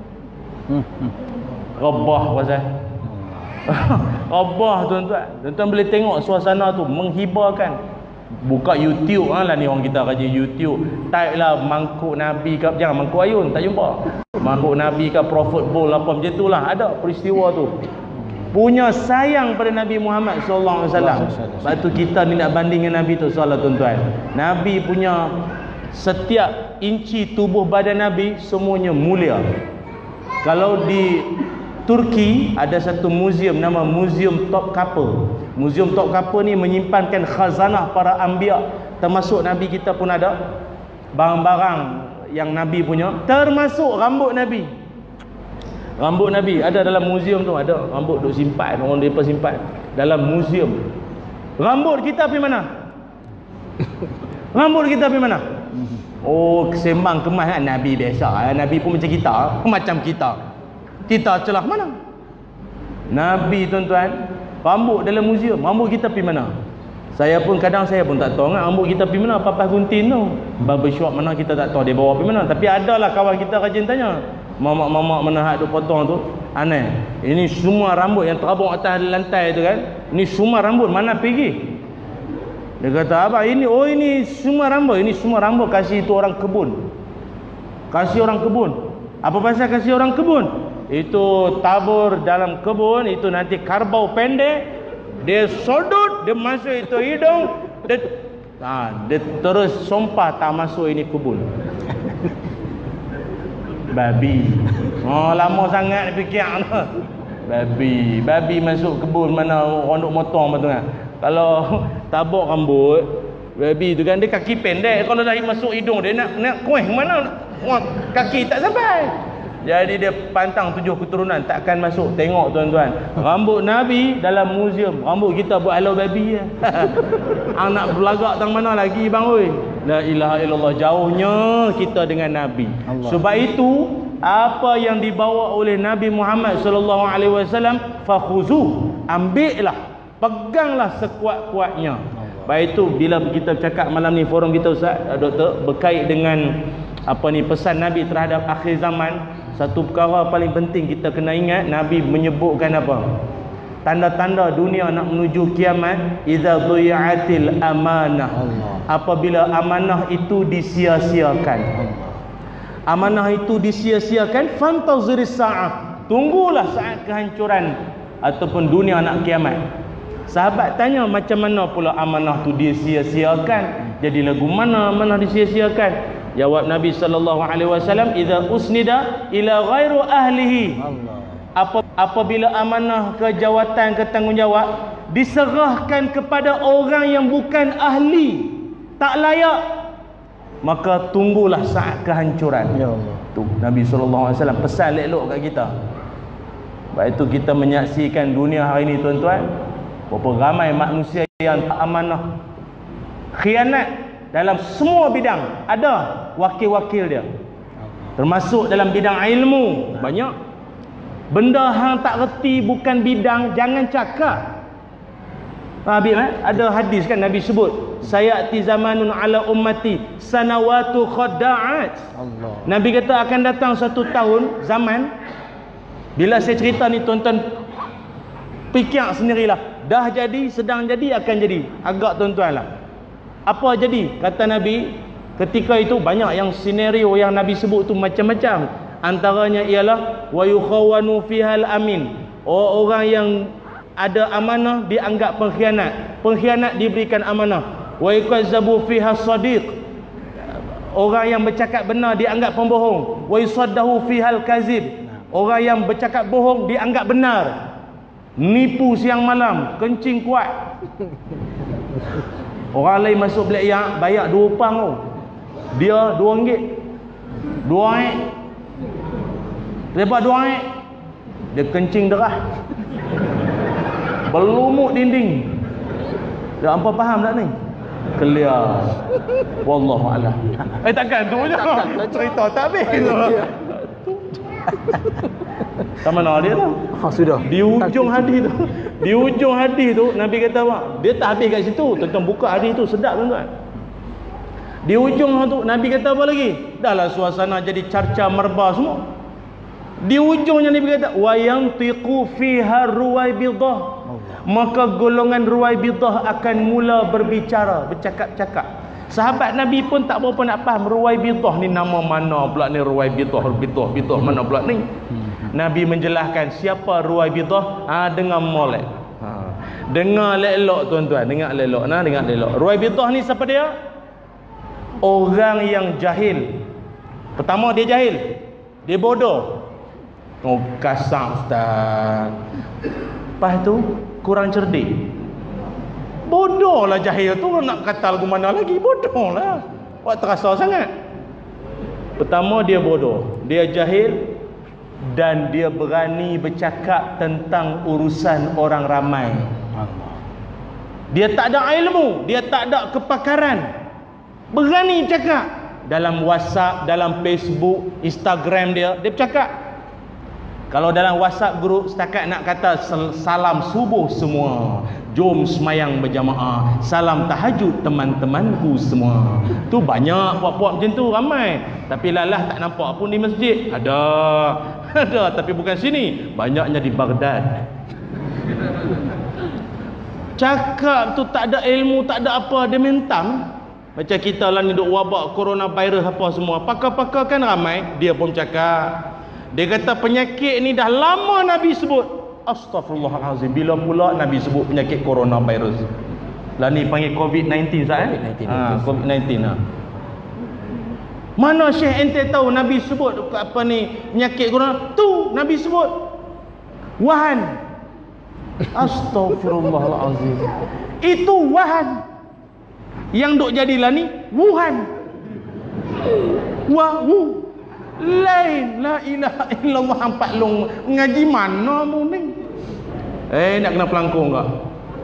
Speaker 2: rabah pasal. Rabah tuan-tuan. Tuan-tuan boleh tengok suasana tu menghibarkan. Buka YouTube ha, lah ni orang kita kaji YouTube. Type lah mangkuk Nabi ke, jangan mangkuk ayun, tak jumpa. Mangkuk Nabi ke Prophet Bowl apa macam itulah, ada peristiwa tu. Punya sayang pada Nabi Muhammad sallallahu alaihi wasallam. Sebab tu kita ni nak banding dengan Nabi tu soalan tuan-tuan. Nabi punya setiap inci tubuh badan Nabi semuanya mulia. Kalau di Turki ada satu muzium nama Muzium Topkapi. Muzium Topkapi ni menyimpankan khazanah para anbiya, termasuk Nabi kita pun ada barang-barang yang Nabi punya, termasuk rambut Nabi. Rambut Nabi ada dalam muzium tu, ada rambut duk simpan, orang depa simpan dalam muzium. Rambut kita pergi mana? Rambut kita pergi mana? Oh, sembang kemas kan? Nabi biasa. Nabi pun macam kita, macam kita. Kita celah mana? Nabi tuan-tuan, rambut dalam muzium. Rambut kita pergi mana? Saya pun kadang saya pun tak tahu kan rambut kita pergi mana. Papas gunting tu, barbershop mana kita tak tahu dia bawa pergi mana. Tapi adalah kawan kita rajin tanya, mamak-mamak mana hak tu potong tu, aneh. Ini semua rambut yang terabung atas lantai tu kan, ini semua rambut mana pergi? Dia kata apa ini? Oh ini semua rambut, ini semua rambut kasih itu orang kebun. Kasih orang kebun. Apa pasal kasih orang kebun? Itu tabur dalam kebun, itu nanti karbau pendek, dia sodut, dia masuk itu hidung, dia, ha, dia terus sumpah tak masuk ini kebun. Babi. Oh lama sangat dia fikir tu. Babi, babi masuk kebun mana orang duk motong betul kan. Kalau tabur rambut babi tu kan dia kaki pendek, kalau dah masuk hidung dia nak nak kuih mana kaki tak sampai. Jadi dia pantang tujuh keturunan takkan masuk. Tengok tuan-tuan, rambut Nabi dalam muzium, rambut kita buat halau babi je. Hang nak berlagak tang mana lagi bang oi? La ilaha illallah, jauhnya kita dengan Nabi. Allah. Sebab itu apa yang dibawa oleh Nabi Muhammad sallallahu alaihi wasallam fakhuzu, ambillah, peganglah sekuat-kuatnya. Baik itu bila kita cakap malam ni forum kita Ustaz Doktor berkait dengan apa ni pesan Nabi terhadap akhir zaman. Satu perkara paling penting kita kena ingat, Nabi menyebutkan apa? Tanda-tanda dunia nak menuju kiamat, idza dhi'atil amanah. Allah. Apabila amanah itu disia-siakan. Allah. Amanah itu disia-siakan, fantaziris sa'ah. Tunggulah saat kehancuran ataupun dunia nak kiamat. Sahabat tanya macam mana pula amanah tu disia-siakan? Jadi lagu mana amanah disia-siakan? Jawab Nabi sallallahu alaihi wasallam, idza usnida ila ghairu ahlihi. Allah. Apa, apabila amanah ke jawatan, ke tanggungjawab diserahkan kepada orang yang bukan ahli, tak layak, maka tunggulah saat kehancuran.
Speaker 3: Ya Allah.
Speaker 2: Tu Nabi sallallahu alaihi wasallam pesan elok kat kita. Sebab itu kita menyaksikan dunia hari ini, tuan-tuan, berapa ramai manusia yang tak amanah, khianat dalam semua bidang. Ada wakil-wakil dia, termasuk dalam bidang ilmu. Banyak benda hang tak reti, bukan bidang, jangan cakap. Habib eh? Ada hadis kan Nabi sebut, sayati zamanun ala ummati sanawatu khadda'at. Allah. Nabi kata akan datang satu tahun zaman, bila saya cerita ni tuan-tuan fikir sendirilah, dah jadi, sedang jadi, akan jadi. Agak tuan-tuan lah. Apa jadi? Kata Nabi, ketika itu banyak yang senario yang Nabi sebut tu macam-macam. Antaranya ialah wa yukhawanu fihal amin. Orang yang ada amanah dianggap pengkhianat, pengkhianat diberikan amanah. Wa yakzabu fiha sadiq. Orang yang bercakap benar dianggap pembohong. Wa yusaddahu fihal kazib. Orang yang bercakap bohong dianggap benar. Nipu siang malam, kencing kuat. Orang lain masuk bilik yang bayar dua pang tu, dia dua ringgit, dua ringgit, lepas dua ringgit dia kencing derah, berlumut dinding. Dia hampa faham tak ni? Clear. Wallahu a'lam. Eh takkan tu je cerita tak habis tu. Tak mana dia tu?
Speaker 3: Ha, sudah.
Speaker 2: Di ujung hadis tu, di ujung hadis tu Nabi kata apa? Dia tak habis kat situ. Tuan-tuan buka hadis tu, sedap tuan-tuan. Di ujung tu Nabi kata apa lagi? Dahlah suasana jadi carca merba semua. Di ujungnya Nabi kata wa yantiqu fiha ruwaibidah. Maka golongan ruwaibidah akan mula berbicara, bercakap-cakap. Sahabat Nabi pun tak berapa nak faham ruwaibidah ni nama mana pula ni, ruwaibidah, bidah, bidah mana pula ni. Nabi menjelaskan siapa ruwaibidah. Ha, dengar molek. Ha, dengar elok tuan-tuan, dengar elok. Nah, dengar elok. Ruwaibidah ni siapa dia? Orang yang jahil. Pertama dia jahil, dia bodoh. Oh, kasar ustaz. Lepas tu kurang cerdik. Bodoh lah jahil tu, nak kata lagu mana lagi, bodoh lah. Awak terasa sangat. Pertama dia bodoh, dia jahil, dan dia berani bercakap tentang urusan orang ramai. Dia tak ada ilmu, dia tak ada kepakaran, berani cakap dalam WhatsApp, dalam Facebook, Instagram dia, dia bercakap. Kalau dalam WhatsApp group setakat nak kata salam subuh semua, jom semayang berjamaah, salam tahajud teman-temanku semua. Tu banyak puak-puak macam tu, ramai. Tapi lalah tak nampak pun di masjid. Ada, ada, tapi bukan sini. Banyaknya di Baghdad. Cakap tu tak ada ilmu, tak ada apa, dia mentam. Macam kita lah ni duk wabak coronavirus apa semua, pakar-pakar kan ramai, dia pun cakap. Dia kata penyakit ni dah lama Nabi sebut. Astaghfirullahalazim. Bila pula Nabi sebut penyakit coronavirus? Lah ni panggil covid sembilan belas sah eh? Ha, covid sembilan belas ha. Mana Syekh ente tahu Nabi sebut apa ni penyakit corona? Tu Nabi sebut Wuhan. Astaghfirullahalazim. Itu Wuhan. Yang duk jadilah ni Wuhan. Wahu. Lain, la ilaha illallah. Hampat long ngaji mana mu ni? Eh, nak kena pelangkung tak?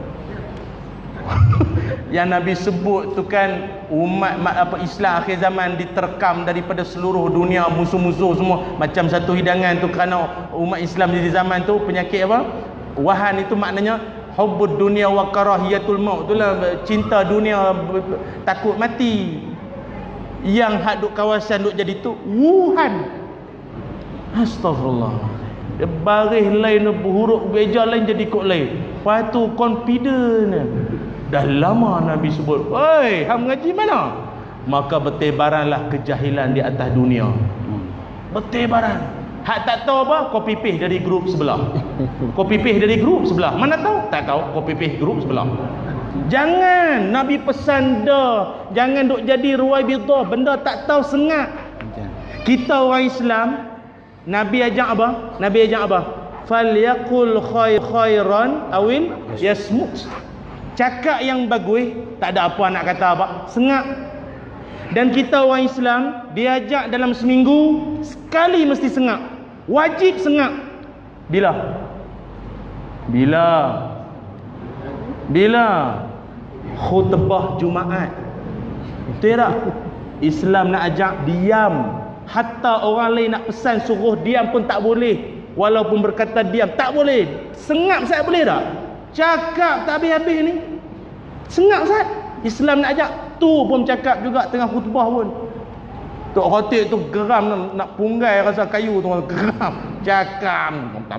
Speaker 2: Yang Nabi sebut tu kan umat apa Islam akhir zaman diterkam daripada seluruh dunia, musuh-musuh semua macam satu hidangan tu, kerana umat Islam di zaman tu penyakit apa? Wahan itu maknanya hubbud dunia wa karahiyatul maut. Itulah cinta dunia, takut mati. Yang hak duk kawasan duk jadi tu Wuhan. Astagfirullah. Dia baris lain, huruf beja lain jadi kod lain. Lepas tu confident. Dah lama Nabi sebut, oi, hang mengaji mana? Maka bertebaranlah kejahilan di atas dunia. Bertebaran. Hak tak tahu apa, copy paste dari grup sebelah. Copy paste dari grup sebelah. Mana tahu? Tak tahu, copy paste grup sebelah. Jangan, Nabi pesan dah, jangan duk jadi ruwaibidah, benda tak tahu sengat. Kita orang Islam, Nabi ajak apa? Nabi ajak apa? falyaqul khair khairan awil yasmut. Cakap yang bagus, tak ada apa nak kata apa, sengak. Dan kita orang Islam diajak dalam seminggu sekali mesti sengak, wajib sengak. Bila? Bila? Bila? Khutbah Jumaat. Betul tak? Islam nak ajak diam. Hatta orang lain nak pesan suruh diam pun tak boleh. Walaupun berkata diam, tak boleh. Sengak saya boleh tak? Cakap tak habis-habis ni. Sengak Ustaz. Islam nak ajak. Tu pun cakap juga tengah khutbah pun. Tok Khatib tu geram nak, nak punggai rasa kayu tu, geram. Cakap.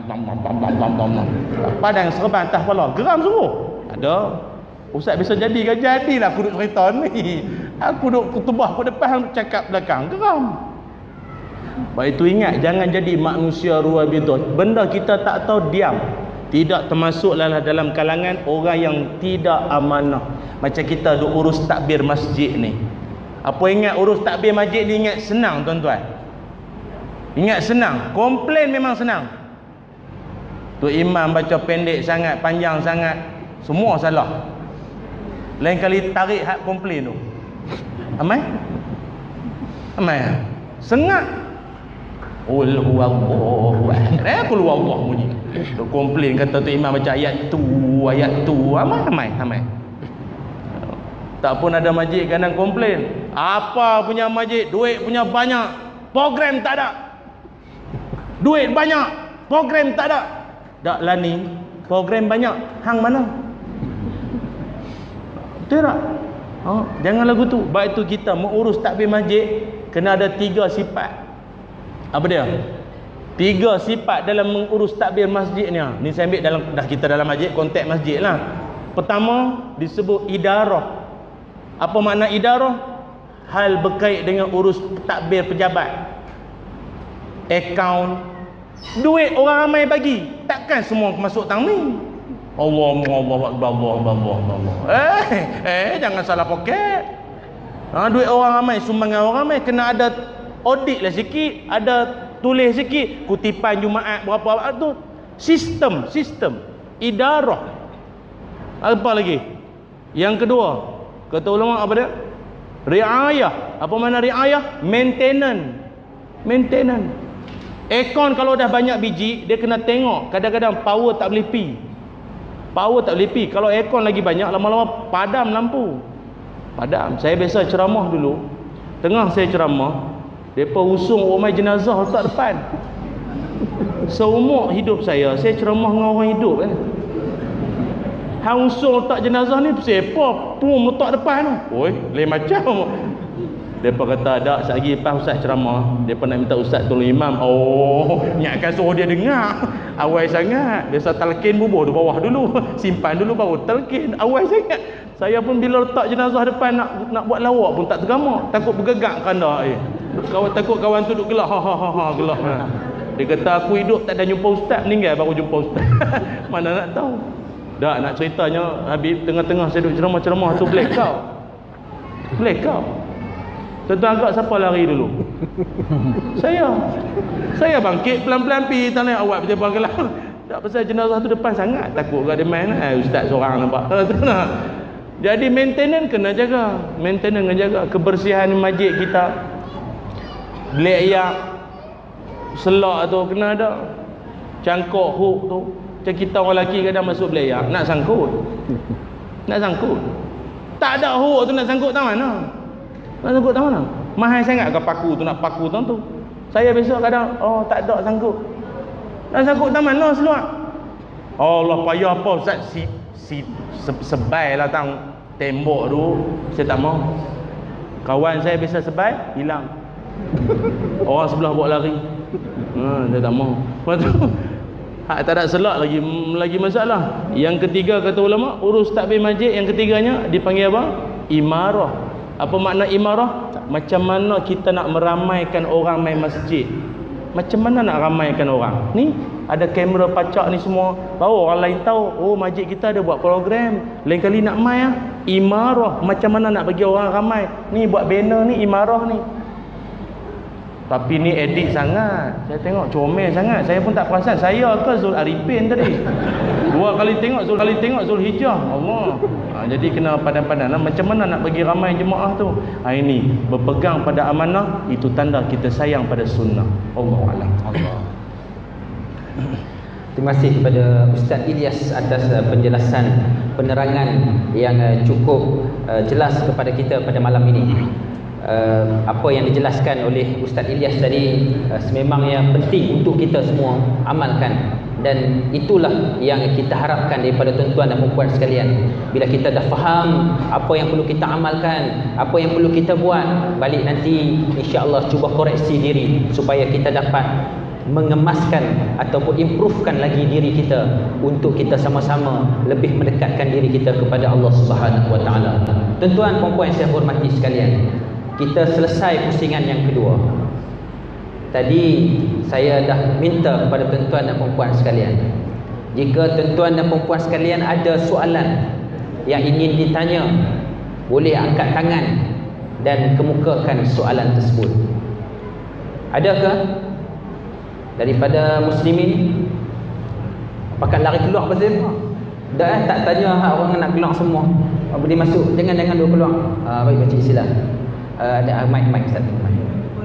Speaker 2: Padang serban atas kepala. Geram sungguh. Ada. Ustaz bisa jadi kan? Jadilah aku duduk cerita ni. Aku duduk khutbah aku depan, cakap belakang. Geram. Baik itu ingat, jangan jadi manusia ruwa bidah. Benda kita tak tahu, diam. Tidak termasuklah dalam kalangan orang yang tidak amanah. Macam kita duk urus takbir masjid ni. Apa ingat urus takbir masjid ni, ingat senang tuan-tuan. Ingat senang. Komplain memang senang. Tu imam baca pendek sangat, panjang sangat, semua salah. Lain kali tarik hak komplain tu. Amai? Amai. Sengat. Qul huwallahu ahad. Eh, qul huwallahu bunyi. Duk komplain kata tu imam baca ayat tu, ayat tu. Amai, amai, amai. Tak pun ada masjid kadang komplain. Apa punya masjid? Duit punya banyak, program tak ada. Duit banyak, program tak ada. Dak lani, program banyak, hang mana? Betul tak? Oh, jangan lagu tu. Baik tu kita mengurus takbir masjid kena ada tiga sifat. Apa dia? Tiga sifat dalam mengurus takbir masjid ni. Ni saya ambil dalam, dah kita dalam masjid, konteks masjid lah. Pertama disebut idarah. Apa makna idarah? Hal berkait dengan urus takbir pejabat, akaun, duit orang ramai bagi. Takkan semua masuk tang ni. Allah Allah Akbar, Allah Allah Allah. Eh, eh jangan salah poket. Ha, duit orang ramai, sumbangan orang ramai, kena ada audit lah sikit, ada tulis sikit, kutipan Jumaat berapa tu. Sistem, sistem idarah. Apa lagi? Yang kedua, kata ulama apa dia? Riayah. Apa makna riayah? Maintenance. Maintenance. Aircon kalau dah banyak biji, dia kena tengok. Kadang-kadang power tak boleh pi. Power tak boleh pi. Kalau aircon lagi banyak, lama-lama padam lampu. Padam. Saya biasa ceramah dulu. Tengah saya ceramah, depa usung ramai jenazah letak depan. Seumur hidup saya, saya ceramah dengan orang hidup kan. Hang usung letak jenazah ni siapa pun letak depan tu. Oi, lain macam. Depa kata ada sekali lepas ustaz ceramah, depa nak minta ustaz tolong imam. Oh, nyakkan suruh dia dengar. Awal sangat. Biasa talqin bubuh tu bawah dulu. Simpan dulu baru talqin. Awal sangat. Saya pun bila letak jenazah depan nak nak buat lawak pun tak tergamak. Takut bergegak kanda eh. Kawan takut kawan tu duk gelak. Ha ha ha ha gelak. Ha. Dia kata aku hidup tak ada jumpa ustaz, meninggal baru jumpa ustaz. Mana nak tahu. Dah nak ceritanya habis tengah-tengah saya duk ceramah-ceramah tu blackout. Blackout. Tuan-tuan agak siapa lari dulu? Saya. Saya bangkit pelan-pelan pi tanah awak berjabang gelap. Tak pasal jenazah tu depan sangat, takut gak dia main eh, ustaz seorang nampak. Jadi maintenance kena jaga. Maintenance kena jaga kebersihan masjid kita. Black ayak selak tu kena ada. Cangkok hook tu. Macam kita orang lelaki kadang masuk black ayak nak sangkut. Nak sangkut. Tak ada hook tu nak sangkut tak mana? Nak sangkut tak mana? Mahal sangat ke paku tu nak paku tu tu. Saya besok kadang oh tak ada sangkut. Nak sangkut tak mana seluar? Allah payah apa ustaz si si se, sebai lah tang tembok tu saya tak mau. Kawan saya biasa sebai hilang. Orang sebelah bawa lari. Ha, saya tak mau. Lepas tu hak tak ada selak lagi lagi masalah. Yang ketiga kata ulama urus takbir masjid, yang ketiganya dipanggil apa? Imarah. Apa makna imarah? Macam mana kita nak meramaikan orang main masjid. Macam mana nak ramaikan orang. Ni ada kamera pacak ni semua, baru orang lain tahu oh masjid kita ada buat program. Lain kali nak main ah, imarah. Macam mana nak bagi orang ramai. Ni buat banner ni imarah ni. Tapi ni edit sangat. Saya tengok comel sangat. Saya pun tak perasan. Saya ke Zul Arifin tadi. Dua kali tengok Zul kali tengok Zul Hijjah. Allah. Ha, jadi kena padan-padan lah. Macam mana nak bagi ramai jemaah tu? Ha, ini berpegang pada amanah, itu tanda kita sayang pada sunnah. Allahu a'lam. Allah.
Speaker 1: Terima kasih kepada Ustaz Ilyas atas uh, penjelasan, penerangan yang uh, cukup uh, jelas kepada kita pada malam ini. Uh, apa yang dijelaskan oleh Ustaz Ilyas tadi uh, sememangnya penting untuk kita semua amalkan, dan itulah yang kita harapkan daripada tuan-tuan dan puan-puan sekalian. Bila kita dah faham apa yang perlu kita amalkan, apa yang perlu kita buat, balik nanti insya-Allah cuba koreksi diri supaya kita dapat mengemaskan ataupun improvekan lagi diri kita untuk kita sama-sama lebih mendekatkan diri kita kepada Allah Subhanahu wa taala. Tuan-tuan puan-puan yang saya hormati sekalian, kita selesai pusingan yang kedua. Tadi saya dah minta kepada tuan-tuan dan puan-puan sekalian, jika tuan-tuan dan puan-puan sekalian ada soalan yang ingin ditanya, boleh angkat tangan dan kemukakan soalan tersebut. Adakah daripada muslimin? Apakah lari keluar pasal apa? Dah eh, tak tanya hak orang nak keluar semua. Boleh masuk, jangan jangan dulu keluar. Ah, baik, baca sila. Uh, ada uh, mic mic satu mic.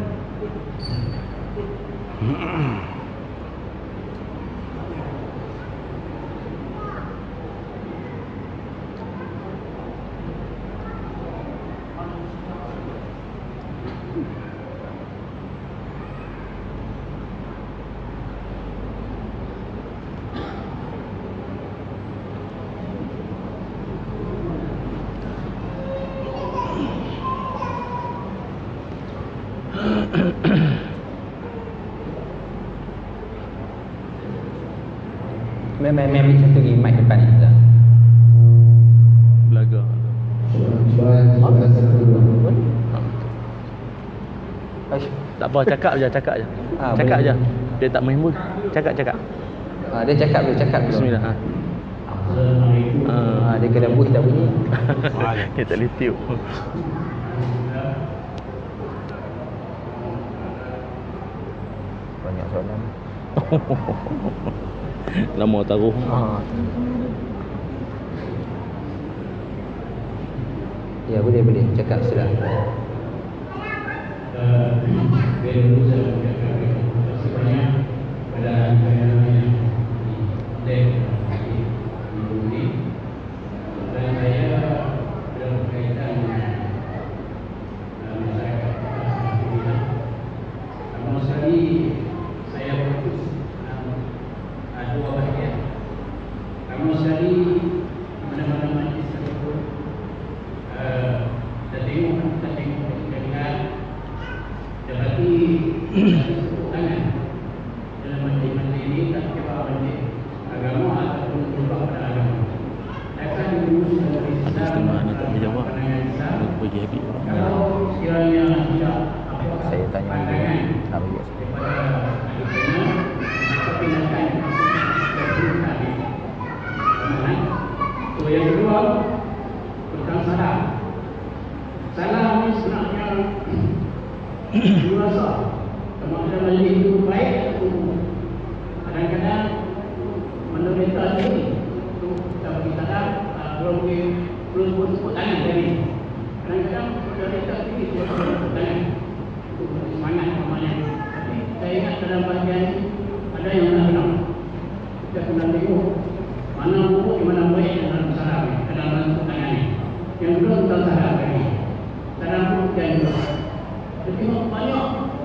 Speaker 1: Memang memang satu lagi mic depan ni dah.
Speaker 2: Belaga. Tak apa, cakap je, cakap je.
Speaker 1: Ha,
Speaker 2: cakap
Speaker 1: boleh.
Speaker 2: je. Dia tak menghibur. Cakap, cakap.
Speaker 1: Ha, dia cakap dulu, cakap dulu.
Speaker 2: Bismillah. Ha.
Speaker 1: Ha, dia kena buih tak bunyi.
Speaker 2: Dia tak boleh tiup.
Speaker 1: Banyak soalan.
Speaker 2: Lama taruh.
Speaker 1: Ha. Ya, boleh boleh cakap sila. Saya tanya dulu. Nak bagi
Speaker 4: yang kedua tentang salam. Salam ni sebenarnya dua rasa. Sama ada majlis itu baik atau buruk. Kadang-kadang menderita sendiri untuk kita bagi salam, belum belum pun tepuk tangan tadi. Kadang-kadang menderita sendiri untuk tepuk tangan untuk semangat namanya. Tapi saya ingat dalam bahagian ada yang nak kenal. Kita kena tengok mana buruk, di mana baik dalam salam, dalam tepuk tangan ini. Yang kedua tentang salam tadi. Salam buruk dan buruk. Kita tengok banyak.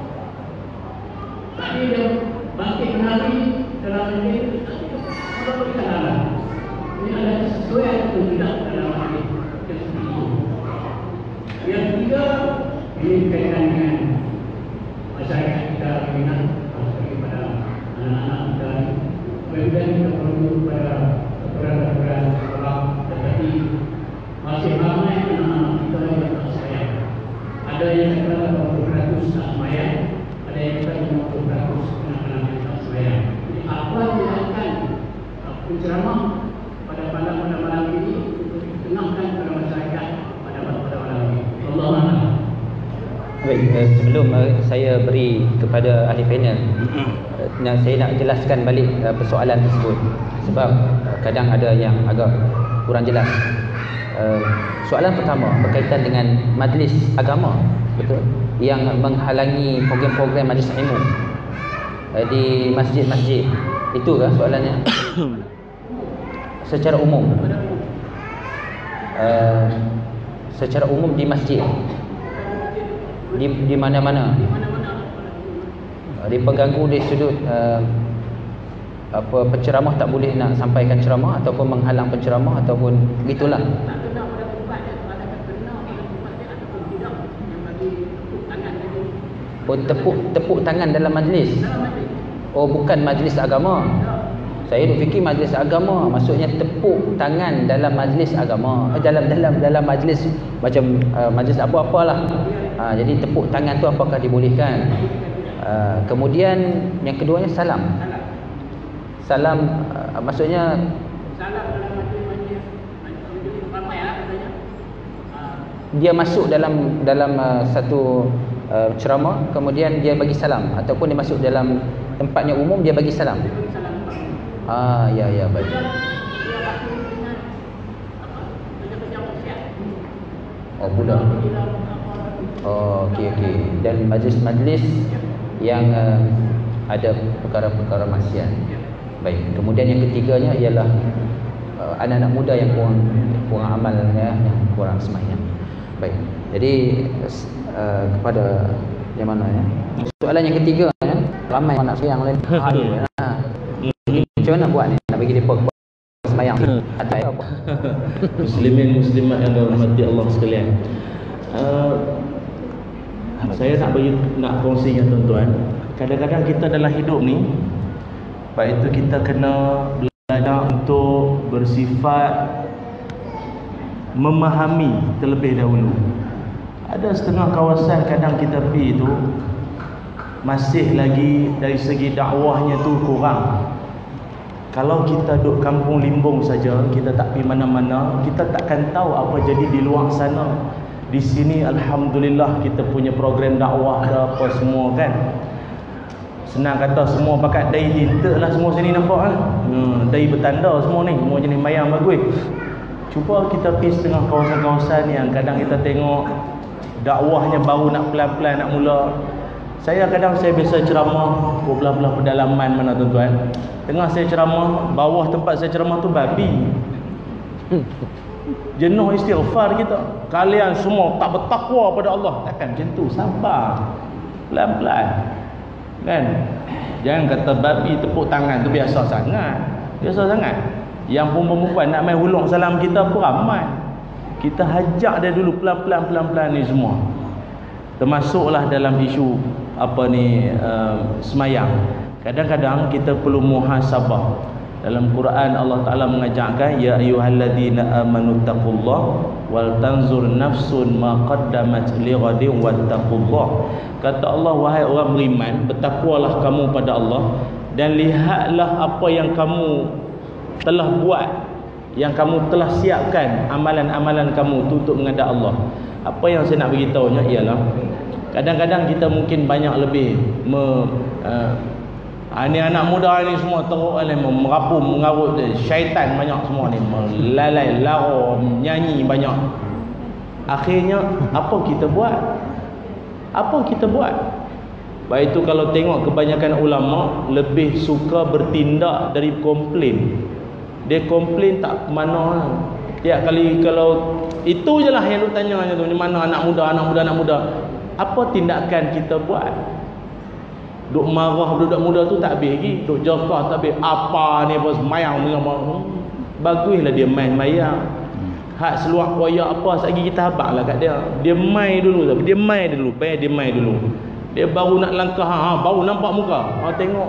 Speaker 4: Tadi dia bangkit menari dalam majlis itu, apa kita salam? Ini ada sesuai atau tidak dalam majlis tersebut. Yang ketiga, ini berkaitan dengan masyarakat kita minat kepada anak-anak kita. Kemudian kita perlu pada aturan-aturan sekolah, tetapi masih ramai anak-anak kita yang tak sembahyang. Ada yang kata dua puluh peratus tak sembahyang, ada yang kata lima puluh peratus anak-anak yang tak sembahyang. Jadi apa yang akan penceramah pada pada pada malam ini untuk ditenangkan kepada masyarakat pada pada malam ini. Allah.
Speaker 1: Baik, uh, sebelum uh, saya beri kepada ahli panel, uh, nak, saya nak jelaskan balik uh, persoalan tersebut. Sebab uh, kadang ada yang agak kurang jelas. Uh, soalan pertama berkaitan dengan majlis agama, betul, yang menghalangi program-program majlis ilmu uh, di masjid-masjid. Itu kan soalannya? Secara umum, uh, secara umum di masjid, di di mana-mana, di pengganggu di sudut uh, apa penceramah tak boleh nak sampaikan ceramah ataupun menghalang penceramah ataupun gitulah. Oh, tepuk tepuk tangan dalam majlis. Oh, bukan majlis agama. Saya duk fikir majlis agama maksudnya tepuk tangan dalam majlis agama, eh, dalam dalam dalam majlis macam uh, majlis apa-apalah. Ha, jadi tepuk tangan tu apakah dibolehkan? Uh, kemudian yang keduanya salam. Salam uh, maksudnya salam dalam majlis ramai lah katanya. Dia masuk dalam dalam uh, satu uh, ceramah, kemudian dia bagi salam, ataupun dia masuk dalam tempatnya umum dia bagi salam. Ah, ya ya baik. Oh, budak. Oh, okey okey. Dan majlis-majlis yang uh, ada perkara-perkara maksiat. Baik. Kemudian yang ketiganya ialah uh, anak-anak muda yang kurang kurang amal ya, yang kurang sembahyang. Baik. Jadi uh, kepada yang mana ya? Soalan yang ketiga ya, ramai anak yang lain. Aduh ya. Macam mana buat ni? Nak bagi dia buat sembahyang atas apa?
Speaker 2: Muslimin muslimat yang dirahmati Allah sekalian. Uh, saya nak bagi nak kongsi dengan tuan-tuan. Kadang-kadang kita dalam hidup ni, baik itu kita kena belajar untuk bersifat memahami terlebih dahulu. Ada setengah kawasan kadang kita pergi itu masih lagi dari segi dakwahnya tu kurang. Kalau kita duduk kampung limbung saja, kita tak pergi mana-mana, kita takkan tahu apa jadi di luar sana. Di sini alhamdulillah kita punya program dakwah dah apa semua kan. Senang kata semua pakat dai tinta lah semua sini nampak kan. Hmm, dai bertanda semua ni, semua jenis mayang bagus. Cuba kita pergi setengah kawasan-kawasan yang kadang kita tengok dakwahnya baru nak pelan-pelan nak mula. Saya kadang saya biasa ceramah ke belah-belah pedalaman mana tuan-tuan. Tengah saya ceramah, bawah tempat saya ceramah tu babi. Jenuh istighfar kita. Kalian semua tak bertakwa pada Allah. Takkan macam tu, sabar. Pelan-pelan. Kan? Jangan kata babi tepuk tangan tu biasa sangat. Biasa sangat. Yang perempuan-perempuan nak main hulung salam kita pun ramai. Kita hajak dia dulu pelan-pelan pelan-pelan ni semua. Termasuklah dalam isu apa ni uh, semayang. Kadang-kadang kita perlu muhasabah. Dalam Quran Allah Taala mengajarkan ya ayyuhalladzina amanu taqullah wal tanzur nafsun ma qaddamat lighadin wattaqullah. Kata Allah, wahai orang beriman, bertakwalah kamu pada Allah dan lihatlah apa yang kamu telah buat, yang kamu telah siapkan amalan-amalan kamu tu untuk menghadap Allah. Apa yang saya nak beritahunya ialah kadang-kadang kita mungkin banyak lebih me, uh, ini anak muda ni semua teruk ni merapu mengarut syaitan banyak semua ni melalai lara nyanyi banyak. Akhirnya apa kita buat? Apa kita buat? Baik itu kalau tengok kebanyakan ulama lebih suka bertindak dari komplain. Dia komplain tak mana. Ya kali kalau itu je lah yang duk tanya tu, ni mana anak muda, anak muda, anak muda. Apa tindakan kita buat? Duk marah budak muda tu tak habis lagi, duk jokah tak habis. Apa ni bos mayang hmm, baguslah dia main mayang. Hak seluar koyak apa satgi kita habaqlah kat dia. Dia main dulu tapi dia main dulu, bayar dia main dulu. Dia baru nak langkah ha, baru nampak muka. Ha tengok.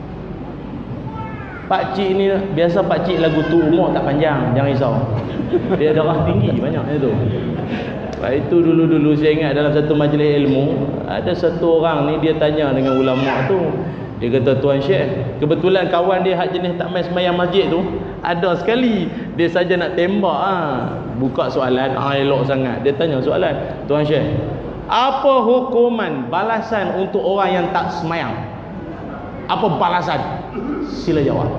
Speaker 2: Pak cik ni biasa pak cik lagu tu umur tak panjang, jangan risau. Dia darah tinggi banyak dia tu. Baik itu dulu-dulu saya ingat dalam satu majlis ilmu, ada satu orang ni dia tanya dengan ulama tu. Dia kata, Tuan Syekh, kebetulan kawan dia hak jenis tak main semayang masjid tu ada sekali. Dia saja nak tembak ah. Buka soalan, ah elok sangat. Dia tanya soalan, Tuan Syekh, Apa hukuman balasan untuk orang yang tak semayang? Apa balasan? Sila jawab.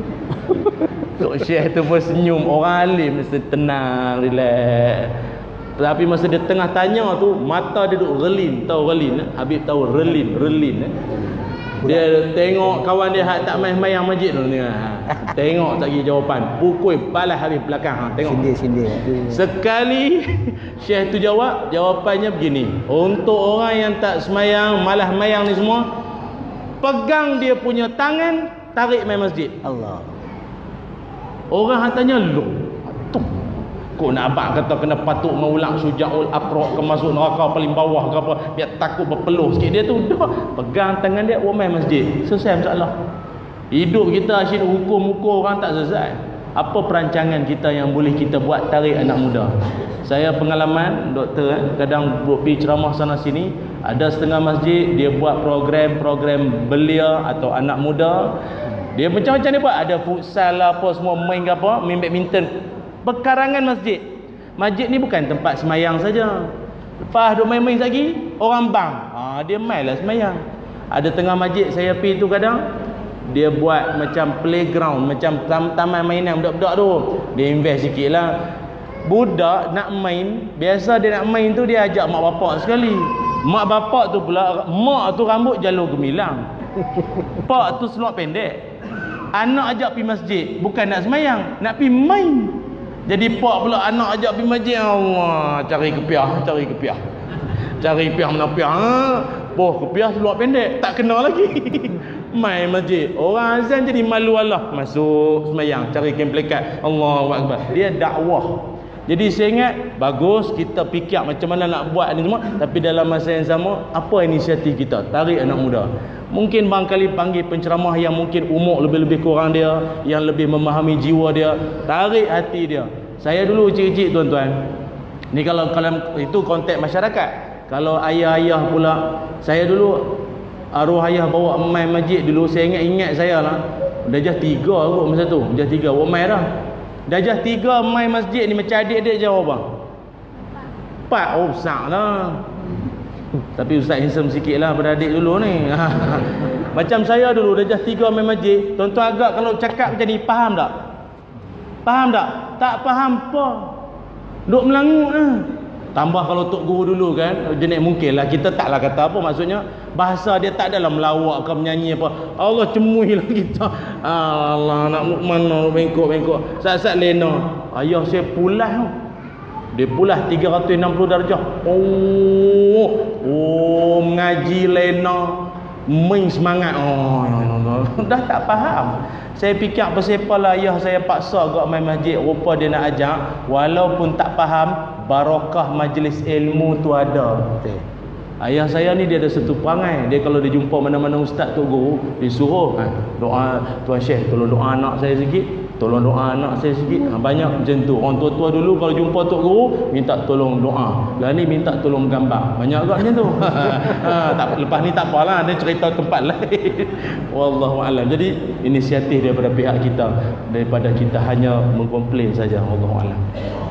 Speaker 2: Tok Syekh tu pun senyum. Orang alim mesti tenang, relax. Tapi masa dia tengah tanya tu, mata dia duduk relin. Tahu relin? Eh? Habib tahu relin, relin. Eh? Dia tengok kawan dia hak tak main-main masjid tu ni. Tengok tak lagi jawapan. Pukul balas habis belakang. Ha, tengok.
Speaker 3: Sindir-sindir.
Speaker 2: Sekali Syekh tu jawab, jawapannya begini. Untuk orang yang tak semayang, malas mayang ni semua, pegang dia punya tangan, tarik main masjid.
Speaker 3: Allah.
Speaker 2: Orang hatanya lu. Tu. Kok nak abang kata kena patuk mengulang sujaul aqra ke masuk neraka paling bawah ke apa, biar takut berpeluh sikit. Dia tu dah pegang tangan dia, buat main masjid. Selesai masalah. Hidup kita asyik hukum-hukum orang tak selesai. Apa perancangan kita yang boleh kita buat tarik anak muda? Saya pengalaman doktor, eh, kadang buat pergi ceramah sana sini, ada setengah masjid dia buat program-program belia atau anak muda. Dia macam-macam dia buat, ada futsal lah, apa semua, main ke apa, main badminton. Pekarangan masjid. Masjid ni bukan tempat semayang saja. Lepas duk main-main lagi, orang bang. Ha, dia main lah semayang. Ada tengah masjid saya pergi tu kadang, dia buat macam playground, macam taman mainan budak-budak tu. Dia invest sikit lah. Budak nak main, biasa dia nak main tu dia ajak mak bapak sekali. Mak bapak tu pula, mak tu rambut jalur gemilang, pak tu seluar pendek. Anak ajak pergi masjid, bukan nak semayang, nak pergi main. Jadi pak pula anak ajak pergi masjid. Allah, cari kepiah, cari kepiah. Cari kepiah mana kepiah? Ha? Poh kepiah seluar pendek, tak kena lagi. Main masjid. Orang azan jadi malu Allah. Masuk semayang, cari kain pelekat. Allahu akbar. Dia dakwah. Jadi saya ingat, bagus kita fikir macam mana nak buat ni semua, tapi dalam masa yang sama, apa inisiatif kita? Tarik anak muda. Mungkin barangkali panggil penceramah yang mungkin umur lebih-lebih kurang dia, yang lebih memahami jiwa dia, tarik hati dia. Saya dulu kecil-kecil tuan-tuan, ni kalau kalau itu konteks masyarakat. Kalau ayah-ayah pula, saya dulu arwah ayah bawa main masjid dulu, saya ingat-ingat saya lah, darjah tiga kot masa tu, darjah tiga, bawa main dah. Darjah tiga main masjid ni macam adik-adik jawab bang. Empat, oh besar lah. Tapi ustaz handsome sikit lah pada adik dulu ni. Macam saya dulu darjah tiga main masjid. Tuan-tuan agak kalau cakap macam ni, faham tak? Faham tak? Tak faham apa. Duk melangut lah. Tambah kalau tok guru dulu kan, jenis mungkin lah kita taklah kata apa, maksudnya bahasa dia tak dalam melawak ke menyanyi apa. Allah cemui lah kita. Allah nak mana bengkok-bengkok. Saat-saat lena. Ayah saya pulas tu. Dia pulas tiga ratus enam puluh darjah. Oh, oh mengaji lena, main semangat. Oh, dah tak faham. Saya fikir pasal lah ayah saya paksa agak main masjid, rupa dia nak ajak, walaupun tak faham, barakah majlis ilmu tu ada. Betul. Ayah saya ni dia ada satu perangai, dia kalau dia jumpa mana-mana ustaz tok guru, dia suruh ha, doa tuan syekh tolong doa anak saya sikit, tolong doa anak saya sikit. Ha, banyak macam tu. Orang tua-tua dulu kalau jumpa tok guru minta tolong doa, lah ni minta tolong gambar. Banyak agak macam tu. Ha, tak, lepas ni tak apalah, dia cerita tempat lain. Wallahu a'lam. Jadi inisiatif daripada pihak kita, daripada kita hanya mengkomplain saja. Wallahu a'lam.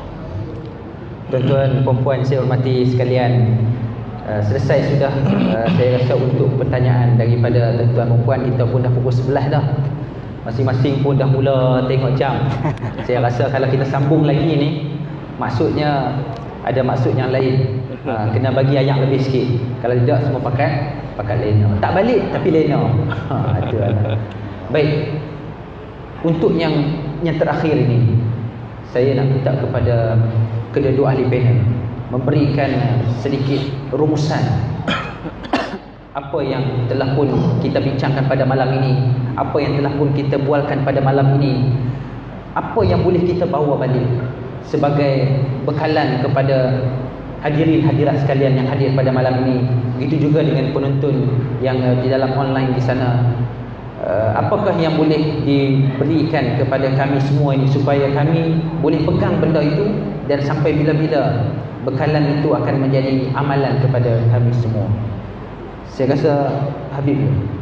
Speaker 1: Tuan-tuan perempuan saya hormati sekalian, uh, selesai sudah uh, saya rasa untuk pertanyaan daripada tuan-tuan perempuan. Kita pun dah pukul sebelas dah. Masing-masing pun dah mula tengok jam. Saya rasa kalau kita sambung lagi ni, maksudnya ada maksud yang lain. Uh, kena bagi ayat lebih sikit. Kalau tidak semua pakai pakai lena. Tak balik tapi lena. Ha, itu lah. Baik. Untuk yang yang terakhir ini, saya nak minta kepada kedua-dua ahli panel memberikan sedikit rumusan apa yang telah pun kita bincangkan pada malam ini, apa yang telah pun kita bualkan pada malam ini, apa yang boleh kita bawa balik sebagai bekalan kepada hadirin hadirat sekalian yang hadir pada malam ini. Begitu juga dengan penonton yang di dalam online di sana. Uh, apakah yang boleh diberikan kepada kami semua ini supaya kami boleh pegang benda itu dan sampai bila-bila bekalan itu akan menjadi amalan kepada kami semua. Saya rasa Habib.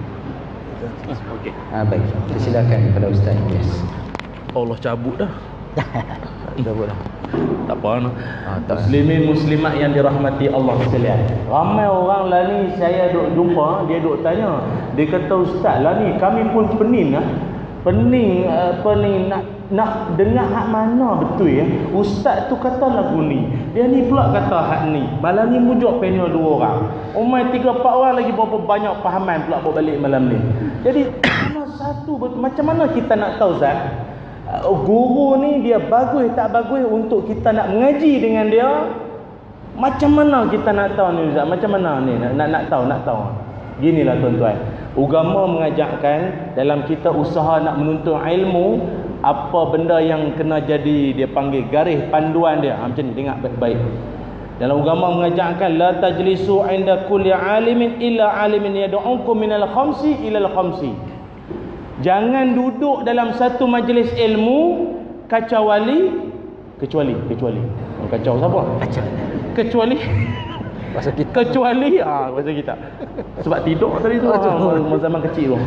Speaker 1: Okey. Ah baik. Silakan kepada Ustaz. Yes.
Speaker 2: Allah cabut dah. Cabut dah. Tak apa no.
Speaker 3: Ah, tak.
Speaker 2: Muslimin muslimat yang dirahmati Allah sekalian. Ramai orang lah ni saya duk jumpa, dia duk tanya. Dia kata ustaz lah ni kami pun pening lah. Pening apa ni nak nak dengar hak mana betul ya. Ustaz tu kata lagu ni. Dia ni pula kata hak ni. Malam ni mujuk panel dua orang. Umai tiga empat orang lagi berapa banyak pahaman pula bawa balik malam ni. Jadi mana satu macam mana kita nak tahu Ustaz? Guru ni dia bagus tak bagus untuk kita nak mengaji dengan dia. Macam mana kita nak tahu ni Ustaz? Macam mana ni nak nak, nak tahu nak tahu. Ginilah tuan-tuan. Agama mengajarkan dalam kita usaha nak menuntut ilmu, apa benda yang kena jadi dia panggil garis panduan dia. Ha, macam ni dengar baik-baik. Dalam agama mengajarkan la tajlisu 'inda kulli 'alimin illa 'alimin yad'ukum minal khamsi ilal khamsi. Jangan duduk dalam satu majlis ilmu kecuali kecuali kecuali kacau siapa? Kacau. Kecuali bahasa kita. Kecuali ah bahasa kita. Sebab tidur tadi tu ha, zaman kecil tu.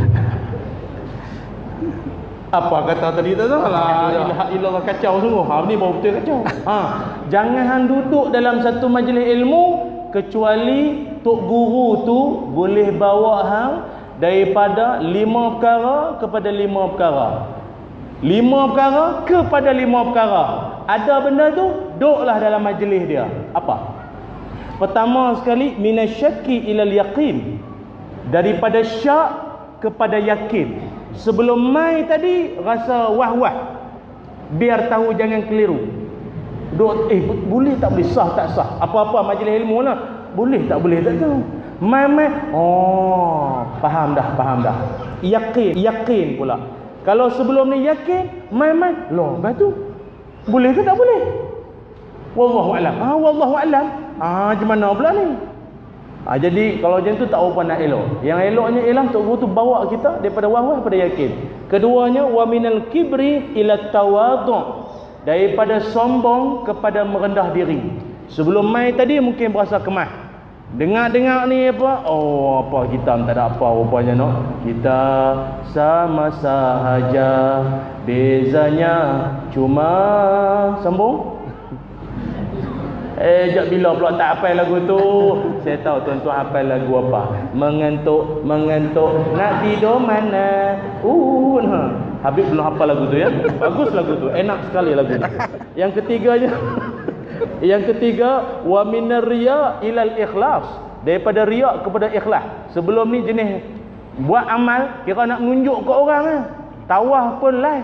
Speaker 2: Apa kata tadi tu lah ilaha illallah kacau sungguh. Ha ni baru betul kacau. Ha jangan hang duduk dalam satu majlis ilmu kecuali tok guru tu boleh bawa hang daripada lima perkara kepada lima perkara. Lima perkara kepada lima perkara. Ada benda tu, duduklah dalam majlis dia. Apa? Pertama sekali, minasyaki ilal yaqin. Daripada syak kepada yakin. Sebelum mai tadi, rasa wah-wah. Biar tahu jangan keliru. Duk, eh, boleh tak boleh? Sah tak sah? Apa-apa majlis ilmu lah. Boleh tak boleh? Tak tahu. Mai-mai, oh, faham dah, faham dah. Yakin, yakin pula. Kalau sebelum ni yakin, mai-mai, loh, batu. Boleh ke tak boleh? Wallahu a'lam. Ah, wallahu a'lam. Ah, macam mana pula ni? Ah, jadi kalau macam tu tak apa nak elok. Yang eloknya ialah tok guru tu bawa kita daripada wah-wah pada yakin. Keduanya wa minal kibri ila tawadhu. Daripada sombong kepada merendah diri. Sebelum mai tadi mungkin berasa kemas. Dengar-dengar ni apa? Oh, apa kita tak ada apa rupanya no. Kita sama sahaja, bezanya cuma sambung. Eh, jap bila pula tak hafal lagu tu? Saya tahu tuan-tuan hafal lagu apa. Mengantuk, mengantuk, nak tidur mana? Uh, nah. Habib belum hafal lagu tu ya. Bagus lagu tu, enak sekali lagu tu. Yang ketiganya Yang ketiga, wa minar riya ilal ikhlas. Daripada riya kepada ikhlas. Sebelum ni jenis buat amal kira nak menunjuk ke orang eh. Tawah pun live.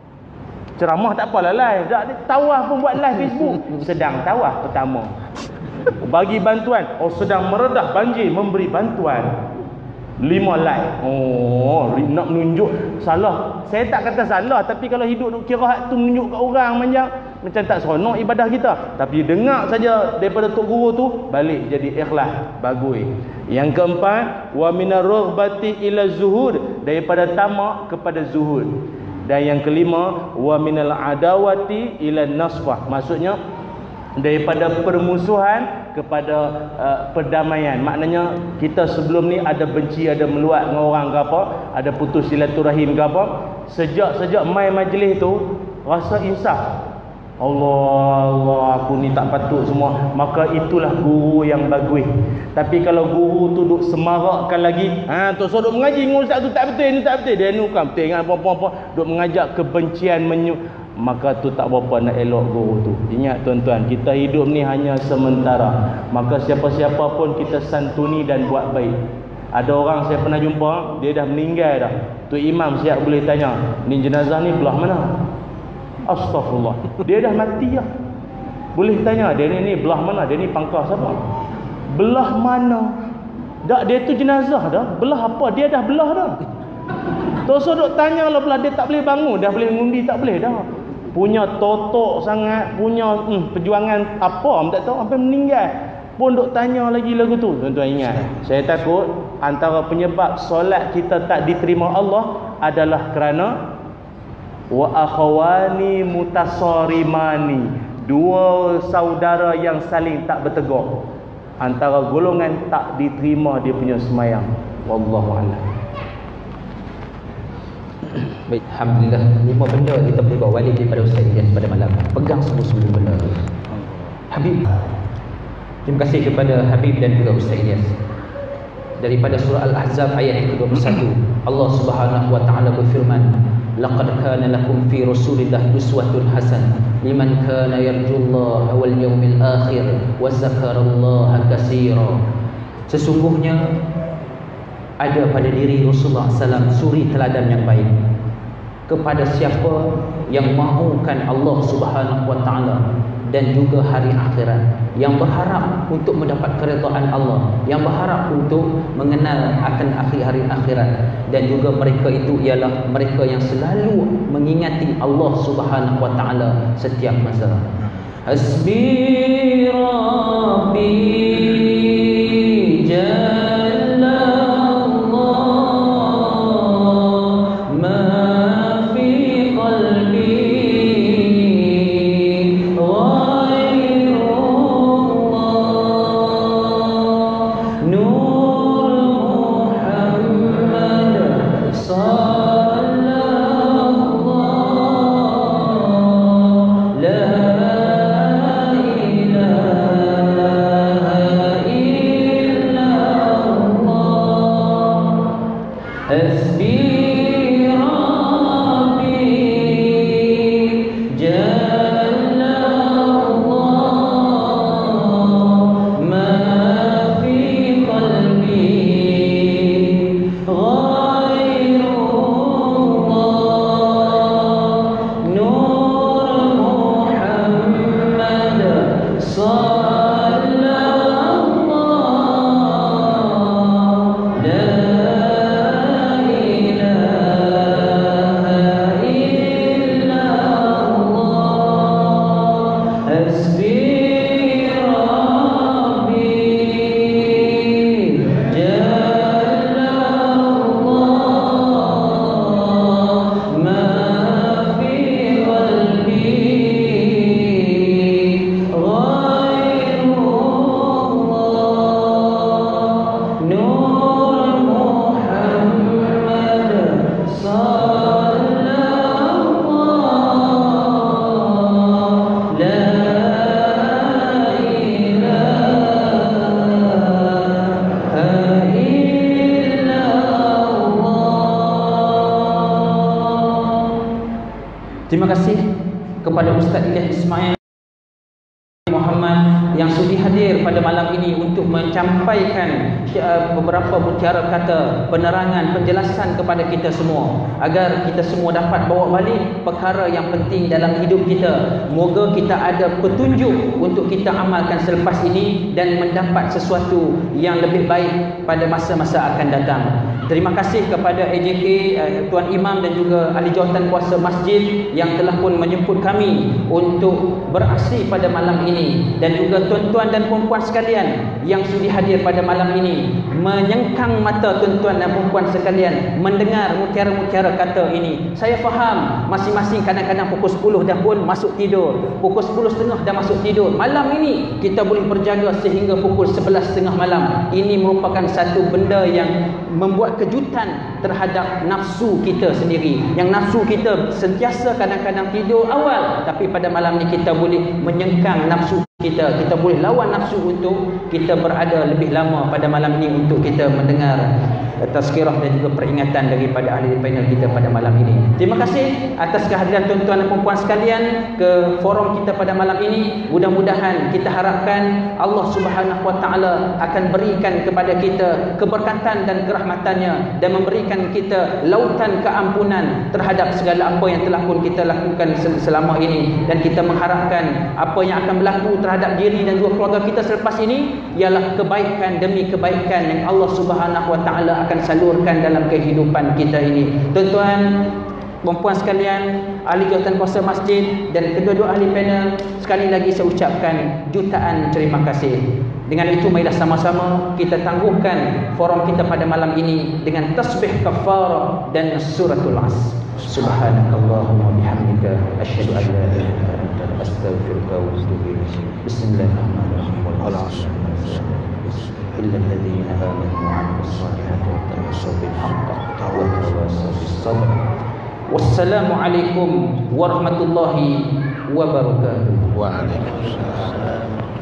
Speaker 2: Ceramah tak apalah live. Tawah pun buat live Facebook. Sedang tawah pertama. Bagi bantuan, oh sedang meredah banjir, memberi bantuan. Lima like. Oh, nak menunjuk salah. Saya tak kata salah, tapi kalau hidup duk kira hak tu menunjuk kat orang macam macam tak seronok ibadah kita. Tapi dengar saja daripada tok guru tu, balik jadi ikhlas, bagus. Yang keempat, wa minar raghbati ila zuhud, daripada tamak kepada zuhud. Dan yang kelima, wa minal adawati ila nasfah, maksudnya daripada permusuhan kepada uh, perdamaian. Maknanya kita sebelum ni ada benci, ada meluat dengan orang ke apa, ada putus silaturahim ke apa, sejak-sejak mai majlis tu rasa insaf. Allah, Allah, aku ni tak patut semua. Maka itulah guru yang bagus. Tapi kalau guru tu duk semarakkan lagi, ha, tu so duk mengaji dengan ustaz tu tak betul, ni tak betul, dia ni bukan betul dengan apa-apa, duk mengajak kebencian, menyu, maka tu tak berapa nak elok guru tu. Ingat tuan-tuan, kita hidup ni hanya sementara. Maka siapa-siapa pun kita santuni dan buat baik. Ada orang saya pernah jumpa, dia dah meninggal dah. Tu imam siap boleh tanya, ni jenazah ni belah mana? Astaghfirullah. Dia dah mati dah. Boleh tanya, dia ni, ni belah mana? Dia ni pangkah siapa? Belah mana? Dak, dia tu jenazah dah. Belah apa? Dia dah belah dah. Terus duk tanya lah belah, dia tak boleh bangun, dah boleh ngundi tak boleh dah. Punya totok sangat, punya hmm, perjuangan apa tak tahu sampai meninggal. Pun duk tanya lagi lagu tu. Tuan-tuan ingat, saya takut antara penyebab solat kita tak diterima Allah adalah kerana wa akhawani mutasarimani, dua saudara yang saling tak bertegur, antara golongan tak diterima dia punya semayang. Wallahu a'lam.
Speaker 1: Baik, alhamdulillah. Lima benda kita boleh bawa balik daripada Ustaz Ilyas pada malam. Pegang semua-semua benda. Habib. Terima kasih kepada Habib dan juga Ustaz Ilyas. Daripada surah Al-Ahzab ayat yang ke dua puluh satu, Allah Subhanahu wa taala berfirman, "Laqad kana lakum fi Rasulillah uswatun hasanah liman kana yarjullaha wal yawmil akhir wa dzakarallaha katsira." Sesungguhnya ada pada diri Rasulullah sallallahu alaihi wasallam suri teladan yang baik kepada siapa yang mahukan Allah Subhanahu wa taala dan juga hari akhirat, yang berharap untuk mendapat keredaan Allah, yang berharap untuk mengenal akan akhir hari akhirat, dan juga mereka itu ialah mereka yang selalu mengingati Allah Subhanahu wa taala setiap masa. Hasbi Rabbi Jalla Allah ma fi qalbi Terima kasih kepada Ustaz Ilyas Ismail Muhammad yang sudi hadir pada malam ini untuk menyampaikan beberapa mutiara kata penerangan, penjelasan kepada kita semua, agar kita semua dapat bawa balik perkara yang penting dalam hidup kita. Moga kita ada petunjuk untuk kita amalkan selepas ini dan mendapat sesuatu yang lebih baik pada masa-masa akan datang. Terima kasih kepada A J K, Tuan Imam dan juga ahli jawatan kuasa masjid yang telah pun menjemput kami untuk beraksi pada malam ini, dan juga tuan-tuan dan puan-puan sekalian yang sudi hadir pada malam ini, menyengkang mata tuan-tuan dan puan-puan sekalian mendengar mutiara-mutiara kata ini. Saya faham masing-masing kadang-kadang pukul sepuluh dah pun masuk tidur, pukul sepuluh tiga puluh dah masuk tidur. Malam ini kita boleh berjaga sehingga pukul sebelas tiga puluh malam. Ini merupakan satu benda yang membuat kejutan terhadap nafsu kita sendiri, yang nafsu kita sentiasa kadang-kadang tidur awal, tapi pada malam ni kita boleh menyengkang nafsu kita, kita boleh lawan nafsu untuk kita berada lebih lama pada malam ini untuk kita mendengar tazkirah dan juga peringatan daripada ahli panel kita pada malam ini. Terima kasih atas kehadiran tuan-tuan dan puan-puan sekalian ke forum kita pada malam ini. Mudah-mudahan kita harapkan Allah Subhanahu wa taala akan berikan kepada kita keberkatan dan kerahmatannya, dan memberikan kita lautan keampunan terhadap segala apa yang telah pun kita lakukan selama ini, dan kita mengharapkan apa yang akan berlaku terhadap diri dan juga keluarga kita selepas ini ialah kebaikan demi kebaikan yang Allah Subhanahu wa taala akan salurkan dalam kehidupan kita ini. Tuan-tuan, puan-puan sekalian, ahli jawatan kuasa masjid dan kedua-dua ahli panel, sekali lagi saya ucapkan jutaan terima kasih. Dengan itu marilah sama-sama kita tangguhkan forum kita pada malam ini dengan tasbih kafarah dan suratul Asr. Subhanakallahumma bihamdika asyhadu an la ilaha illa anta astaghfiruka wa atubu ilaik. Bismillahirrahmanirrahim. Wal 'asr illa alladziina aamanu wa 'amilus salihati wa tawassaw bil haqqi wa tawassaw bis sabr. Wassalamualaikum warahmatullahi wabarakatuh.
Speaker 5: Waalaikumsalam.